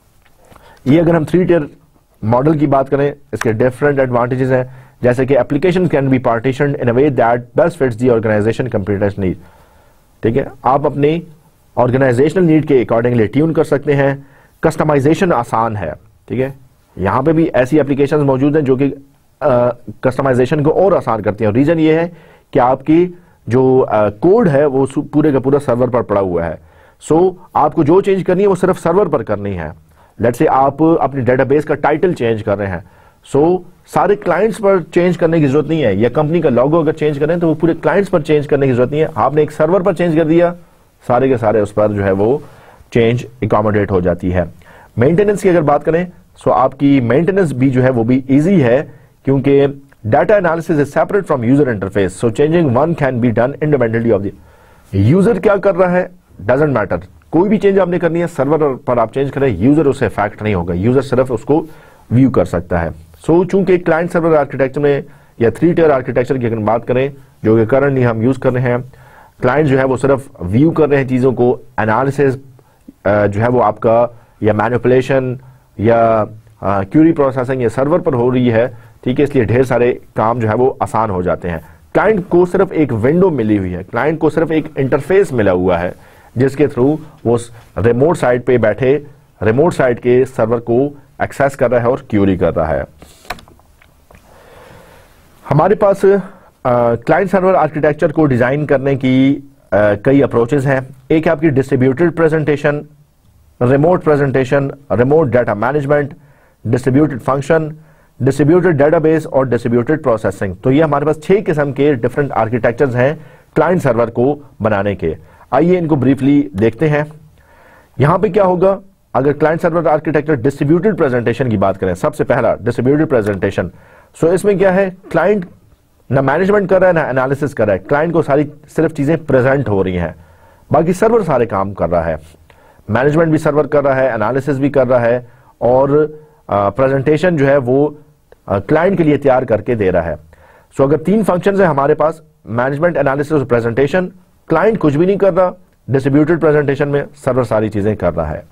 ये अगर हम थ्री टियर मॉडल की बात करें, इसके डिफरेंट एडवांटेजेस हैं, जैसे कि application can be partitioned in a way that best fits the organization computers need, ठीक है। आप अपनी ऑर्गेनाइजेशनल नीड के अकॉर्डिंगली ट्यून कर सकते हैं, कस्टमाइजेशन आसान है, ठीक है। यहां पे भी ऐसी एप्लीकेशंस मौजूद हैं जो कि कस्टमाइजेशन को और आसान करती हैं। रीजन ये है कि आपकी जो कोड है वो पूरे का पूरा सर्वर पर पड़ा हुआ है, सो so, आपको जो चेंज करनी है वो सिर्फ सर्वर पर करनी है। लेट्स से आप अपनी डेटाबेस का टाइटल चेंज कर रहे हैं, सो so, सारे क्लाइंट्स पर चेंज करने की जरूरत नहीं है, या कंपनी का लोगो अगर चेंज करें तो वो पूरे क्लाइंट्स पर चेंज करने की जरूरत नहीं है। आपने एक सर्वर पर चेंज कर दिया, सारे के सारे उस पर जो है वो चेंज एकोमोडेट हो जाती है। मेंटेनेंस की अगर बात करें, सो आपकी मेंटेनेंस भी जो है वो भी इजी है, क्योंकि data analysis is separate from user interface, so changing one can be done independently of the user. क्या कर रहा है डजंट मैटर, कोई भी चेंज आपने करनी है सर्वर पर आप चेंज करें, यूजर उससे इफेक्ट नहीं होगा, यूजर सिर्फ उसको व्यू कर सकता है। सो so, चूंकि क्लाइंट सर्वर आर्किटेक्चर में या थ्री टियर आर्किटेक्चर की अगर बात करें जो कि करंटली हम यूज कर रहे हैं, क्लाइंट जो है वो सिर्फ व्यू कर रहे हैं चीजों को, एनालिसिस जो है वो आपका या मैनिपुलेशन या क्यूरी प्रोसेसिंग या सर्वर पर हो रही है, ठीक है, इसलिए ढेर सारे काम जो है वो आसान हो जाते हैं। क्लाइंट को सिर्फ एक विंडो मिली हुई है, क्लाइंट को सिर्फ एक इंटरफेस मिला हुआ है जिसके थ्रू वो रिमोट साइट पे बैठे रिमोट साइट के सर्वर को एक्सेस कर रहा है और क्यूरी कर रहा है। हमारे पास क्लाइंट सर्वर आर्किटेक्चर को डिजाइन करने की आ, कई अप्रोचेस हैं। एक है आपकी distributed presentation, remote presentation, remote data management, distributed function, distributed database और डिस्ट्रीब्यूटेड प्रोसेसिंग। तो ये हमारे पास छह किस्म के डिफरेंट आर्किटेक्चर्स हैं क्लाइंट सर्वर को बनाने के। आइए इनको ब्रीफली देखते हैं। यहां पे क्या होगा अगर client server architecture distributed presentation की बात करें, सबसे पहला डिस्ट्रीब्यूटेड प्रेजेंटेशन। सो इसमें क्या है, क्लाइंट ना मैनेजमेंट कर रहा है ना एनालिसिस कर रहा है, क्लाइंट को सारी सिर्फ चीजें प्रेजेंट हो रही हैं, बाकी सर्वर सारे काम कर रहा है, मैनेजमेंट भी सर्वर कर रहा है, एनालिसिस भी कर रहा है और प्रेजेंटेशन जो है वो क्लाइंट के लिए तैयार करके दे रहा है। सो so, अगर तीन फंक्शंस है हमारे पास, मैनेजमेंट, एनालिसिस और प्रेजेंटेशन, क्लाइंट कुछ भी नहीं कर रहा, डिस्ट्रीब्यूटेड प्रेजेंटेशन में सर्वर सारी चीजें कर रहा है।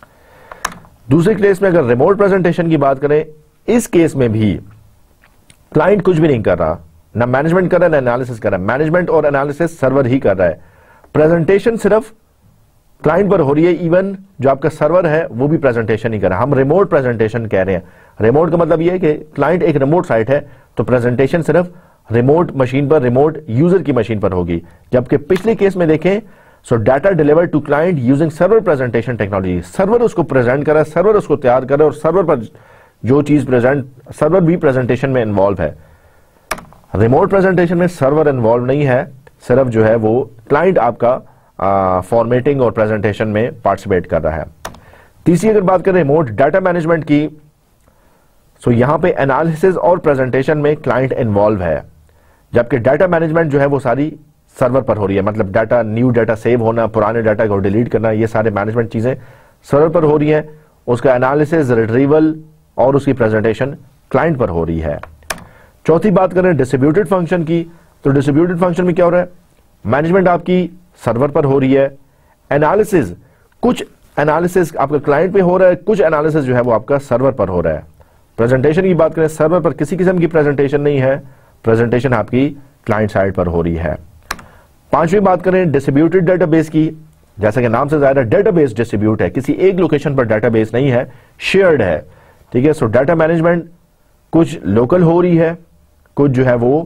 दूसरे केस में अगर रिमोट प्रेजेंटेशन की बात करें, इस केस में भी क्लाइंट कुछ भी नहीं कर रहा, ना मैनेजमेंट कर रहा है ना एनालिसिस कर रहा है, मैनेजमेंट और एनालिसिस सर्वर ही कर रहा है, प्रेजेंटेशन सिर्फ क्लाइंट पर हो रही है, इवन जो आपका सर्वर है वो भी प्रेजेंटेशन ही कर रहा है। हम रिमोट प्रेजेंटेशन कह रहे हैं। रिमोट का मतलब ये है कि क्लाइंट एक रिमोट साइट है तो प्रेजेंटेशन सिर्फ रिमोट मशीन पर, रिमोट यूजर की मशीन पर होगी। जबकि पिछले केस में देखें, so data delivered to client using server presentation technology, server उसको प्रेजेंट कर रहा है, सर्वर उसको तैयार कर रहा है और सर्वर पर जो चीज प्रेजेंट, सर्वर भी प्रेजेंटेशन में इन्वॉल्व है। रिमोट प्रेजेंटेशन में सर्वर इन्वॉल्व नहीं है, सिर्फ जो है वो क्लाइंट आपका फॉर्मेटिंग और प्रेजेंटेशन में पार्टिसिपेट कर रहा है। तीसरी अगर बात करें रिमोट डाटा मैनेजमेंट की, सो यहां पे एनालिसिस और प्रेजेंटेशन में क्लाइंट इन्वॉल्व है, जबकि डाटा मैनेजमेंट जो है वो सारी सर्वर पर हो रही है। मतलब डाटा, न्यू डाटा सेव होना, पुराने डाटा को डिलीट करना, ये सारे मैनेजमेंट चीजें सर्वर पर हो रही है, उसका एनालिसिस, रिट्रीवल और उसकी प्रेजेंटेशन क्लाइंट पर हो रही है। चौथी बात करें डिस्ट्रीब्यूटेड फंक्शन की, तो डिस्ट्रीब्यूटेड फंक्शन में क्या हो रहा है, मैनेजमेंट आपकी सर्वर पर हो रही है, एनालिसिस, कुछ एनालिसिस आपका क्लाइंट पे हो रहा है, कुछ एनालिसिस जो है वो आपका सर्वर पर हो रहा है। प्रेजेंटेशन की बात करें, सर्वर पर किसी किस्म की प्रेजेंटेशन नहीं है, प्रेजेंटेशन आपकी क्लाइंट साइड पर हो रही है। पांचवी बात करें डिस्ट्रीब्यूटेड डेटाबेस की, जैसा कि नाम से जाहिर है डेटाबेस डिस्ट्रीब्यूट है, किसी एक लोकेशन पर डेटाबेस नहीं है, शेयर्ड है, ठीक है। सो डाटा मैनेजमेंट कुछ लोकल हो रही है, कुछ जो है वो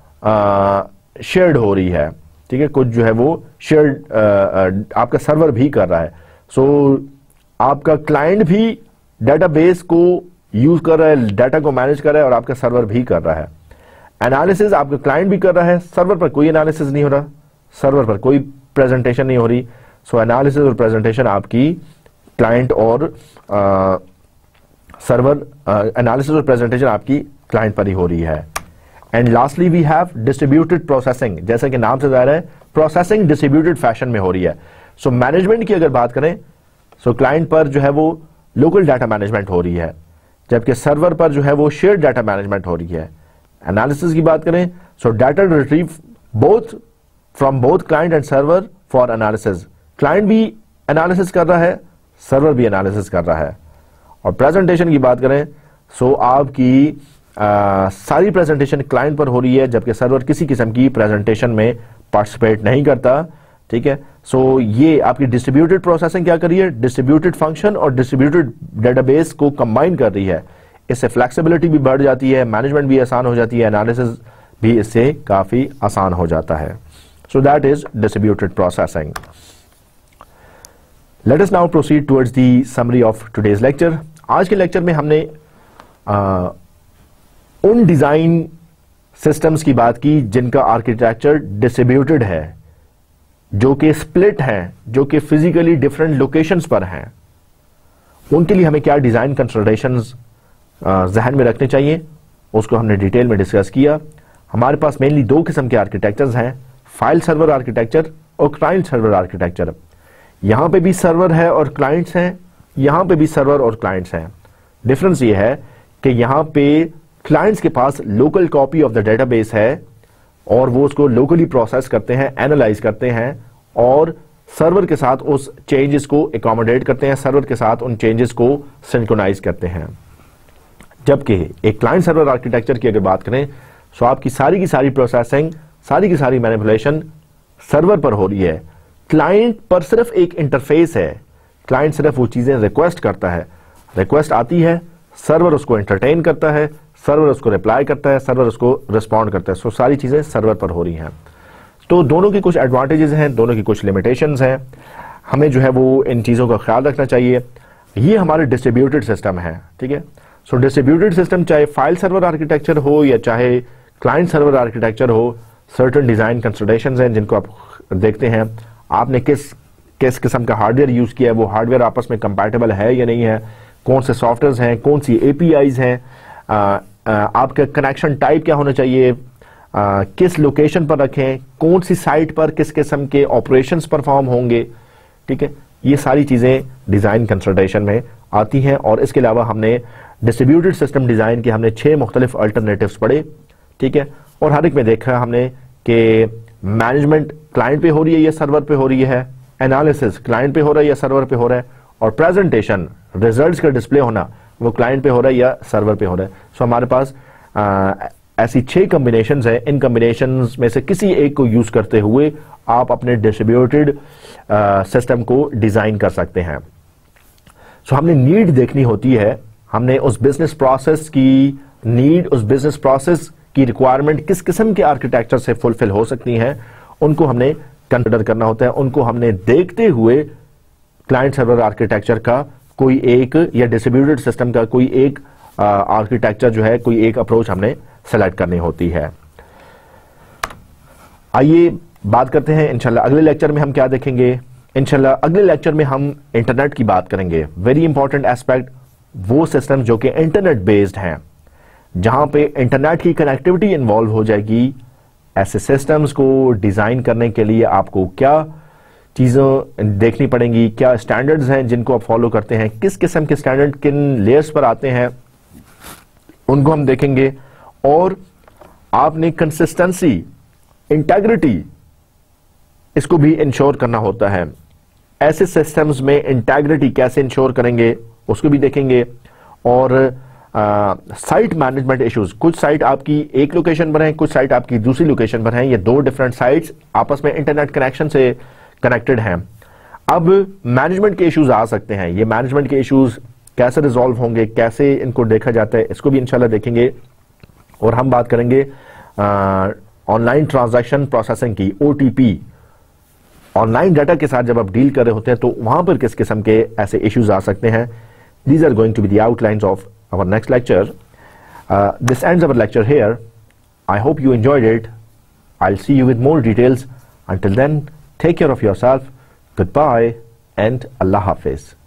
शेयर्ड हो रही है, ठीक है, कुछ जो है वो शेयर्ड आपका सर्वर भी कर रहा है। सो so, आपका क्लाइंट भी डेटाबेस को यूज कर रहा है, डाटा को मैनेज कर रहा है और आपका सर्वर भी कर रहा है। एनालिसिस आपका क्लाइंट भी कर रहा है, सर्वर पर कोई एनालिसिस नहीं हो रहा, सर्वर पर कोई प्रेजेंटेशन नहीं हो रही। सो एनालिसिस और प्रेजेंटेशन आपकी क्लाइंट और सर्वर, एनालिसिस और प्रेजेंटेशन आपकी क्लाइंट पर ही हो रही है। And lastly we have distributed processing, जैसे कि नाम से जाहिर है प्रोसेसिंग डिस्ट्रीब्यूटेड फैशन में हो रही है। सो so, मैनेजमेंट की अगर बात करें, सो so, क्लाइंट पर जो है वो लोकल डाटा मैनेजमेंट हो रही है, जबकि सर्वर पर जो है वो शेयर डाटा मैनेजमेंट हो रही है। एनालिसिस की बात करें, so data retrieve both from both client and server for analysis, client भी एनालिसिस कर रहा है, सर्वर भी एनालिसिस कर रहा है। और प्रेजेंटेशन की बात करें, सो so, आपकी आ, सारी प्रेजेंटेशन क्लाइंट पर हो रही है, जबकि सर्वर किसी किस्म की प्रेजेंटेशन में पार्टिसिपेट नहीं करता, ठीक है। सो so, ये आपकी डिस्ट्रीब्यूटेड प्रोसेसिंग क्या कर रही है, डिस्ट्रीब्यूटेड फंक्शन और डिस्ट्रीब्यूटेड डेटाबेस को कंबाइन कर रही है। इससे फ्लेक्सिबिलिटी भी बढ़ जाती है, मैनेजमेंट भी आसान हो जाती है, एनालिसिस भी इससे काफी आसान हो जाता है। So that is distributed processing. Let us now proceed towards the summary of today's lecture. आज के लेक्चर में हमने आ, उन डिजाइन सिस्टम्स की बात की जिनका आर्किटेक्चर डिस्ट्रीब्यूटेड है, जो कि स्प्लिट है, जो कि फिजिकली डिफरेंट लोकेशंस पर हैं। उनके लिए हमें क्या डिजाइन कंसिडरेशंस जहन में रखने चाहिए, उसको हमने डिटेल में डिस्कस किया। हमारे पास मेनली दो किस्म के आर्किटेक्चर्स हैं, फाइल सर्वर आर्किटेक्चर और क्लाइंट सर्वर आर्किटेक्चर। यहां पे भी सर्वर है और क्लाइंट्स हैं, यहां पे भी सर्वर और क्लाइंट्स हैं। डिफरेंस ये है कि यहां पे क्लाइंट्स के पास local copy of the database है और वो उसको लोकली प्रोसेस करते हैं, एनालाइज करते हैं और सर्वर के साथ उस चेंजेस को एकोमोडेट करते हैं, सर्वर के साथ उन चेंजेस को सिंक्रोनाइज करते हैं। जबकि एक क्लाइंट सर्वर आर्किटेक्चर की अगर बात करें तो आपकी सारी की सारी प्रोसेसिंग, सारी की सारी मैनिपुलेशन सर्वर पर हो रही है। क्लाइंट पर सिर्फ एक इंटरफेस है, क्लाइंट सिर्फ वो चीजें रिक्वेस्ट करता है, रिक्वेस्ट आती है, सर्वर उसको एंटरटेन करता है, सर्वर उसको रिप्लाई करता है, सर्वर उसको रिस्पॉन्ड करता है। सो सारी चीजें सर्वर पर हो रही हैं। तो दोनों की कुछ एडवांटेजेस हैं, दोनों की कुछ लिमिटेशंस हैं। हमें जो है वो इन चीजों का ख्याल रखना चाहिए। ये हमारे डिस्ट्रीब्यूटेड सिस्टम है, ठीक है। सो डिस्ट्रीब्यूटेड सिस्टम चाहे फाइल सर्वर आर्किटेक्चर हो या चाहे क्लाइंट सर्वर आर्किटेक्चर हो, सर्टेन डिजाइन कंसिडरेशंस हैं जिनको आप देखते हैं। आपने किस किस किस्म का हार्डवेयर यूज किया है, वो हार्डवेयर आपस में कंपैटिबल है या नहीं है, कौन से सॉफ्टवेयर्स हैं, कौन सी एपीआईज हैं, आ, आ, आपका कनेक्शन टाइप क्या होना चाहिए, आ, किस लोकेशन पर रखें, कौन सी साइट पर किस किस्म के ऑपरेशंस परफॉर्म होंगे, ठीक है। ये सारी चीजें डिजाइन कंसिडरेशन में आती हैं। और इसके अलावा हमने डिस्ट्रीब्यूटेड सिस्टम डिजाइन के हमने छह मुख्तलिफ अल्टरनेटिव्स पढ़े, ठीक है। और हर एक में देखा हमने कि मैनेजमेंट क्लाइंट पे हो रही है या सर्वर पे हो रही है, एनालिसिस क्लाइंट पे हो रहा है या सर्वर पे हो रहा है, और प्रेजेंटेशन रिजल्ट्स का डिस्प्ले होना वो क्लाइंट पे हो रहा है या सर्वर पे हो रहा है। सो हमारे पास आ, ऐसी छह कॉम्बिनेशंस हैं। इन कॉम्बिनेशंस में से किसी एक को यूज करते हुए आप अपने डिस्ट्रीब्यूटेड सिस्टम को डिजाइन कर सकते हैं। सो हमने नीड देखनी होती है, हमने उस बिजनेस प्रोसेस की नीड, उस बिजनेस प्रोसेस की रिक्वायरमेंट किस किस्म के आर्किटेक्चर से फुलफिल हो सकती हैं, उनको हमने कंसिडर करना होता है। उनको हमने देखते हुए क्लाइंट सर्वर आर्किटेक्चर का कोई एक या डिस्ट्रीब्यूटेड सिस्टम का कोई एक आर्किटेक्चर जो है, कोई एक अप्रोच हमने सेलेक्ट करनी होती है। आइए बात करते हैं इंशाल्लाह अगले लेक्चर में हम क्या देखेंगे। इंशाल्लाह अगले लेक्चर में हम इंटरनेट की बात करेंगे। वेरी इंपॉर्टेंट एस्पेक्ट, वो सिस्टम जो कि इंटरनेट बेस्ड हैं, जहां पे इंटरनेट की कनेक्टिविटी इन्वॉल्व हो जाएगी। ऐसे सिस्टम्स को डिजाइन करने के लिए आपको क्या चीजें देखनी पड़ेंगी, क्या स्टैंडर्ड्स हैं जिनको आप फॉलो करते हैं, किस किस्म के स्टैंडर्ड किन लेयर्स पर आते हैं, उनको हम देखेंगे। और आपने कंसिस्टेंसी, इंटेग्रिटी, इसको भी इंश्योर करना होता है। ऐसे सिस्टम्स में इंटेग्रिटी कैसे इंश्योर करेंगे उसको भी देखेंगे। और साइट मैनेजमेंट इश्यूज, कुछ साइट आपकी एक लोकेशन पर है, कुछ साइट आपकी दूसरी लोकेशन पर है, ये दो डिफरेंट साइट्स आपस में इंटरनेट कनेक्शन से कनेक्टेड हैं। अब मैनेजमेंट के इश्यूज आ सकते हैं। ये मैनेजमेंट के इश्यूज कैसे रिजॉल्व होंगे, कैसे इनको देखा जाता है, इसको भी इंशाल्लाह देखेंगे। और हम बात करेंगे ऑनलाइन ट्रांजैक्शन प्रोसेसिंग की, ओटीपी। ऑनलाइन डाटा के साथ जब आप डील कर रहे होते हैं तो वहां पर किस किस्म के ऐसे इश्यूज आ सकते हैं। These are going to be the outlines of our next lecture. Uh, this ends our lecture here. I hope you enjoyed it. I'll see you with more details. Until then, take care of yourself. Goodbye and Allah Hafiz.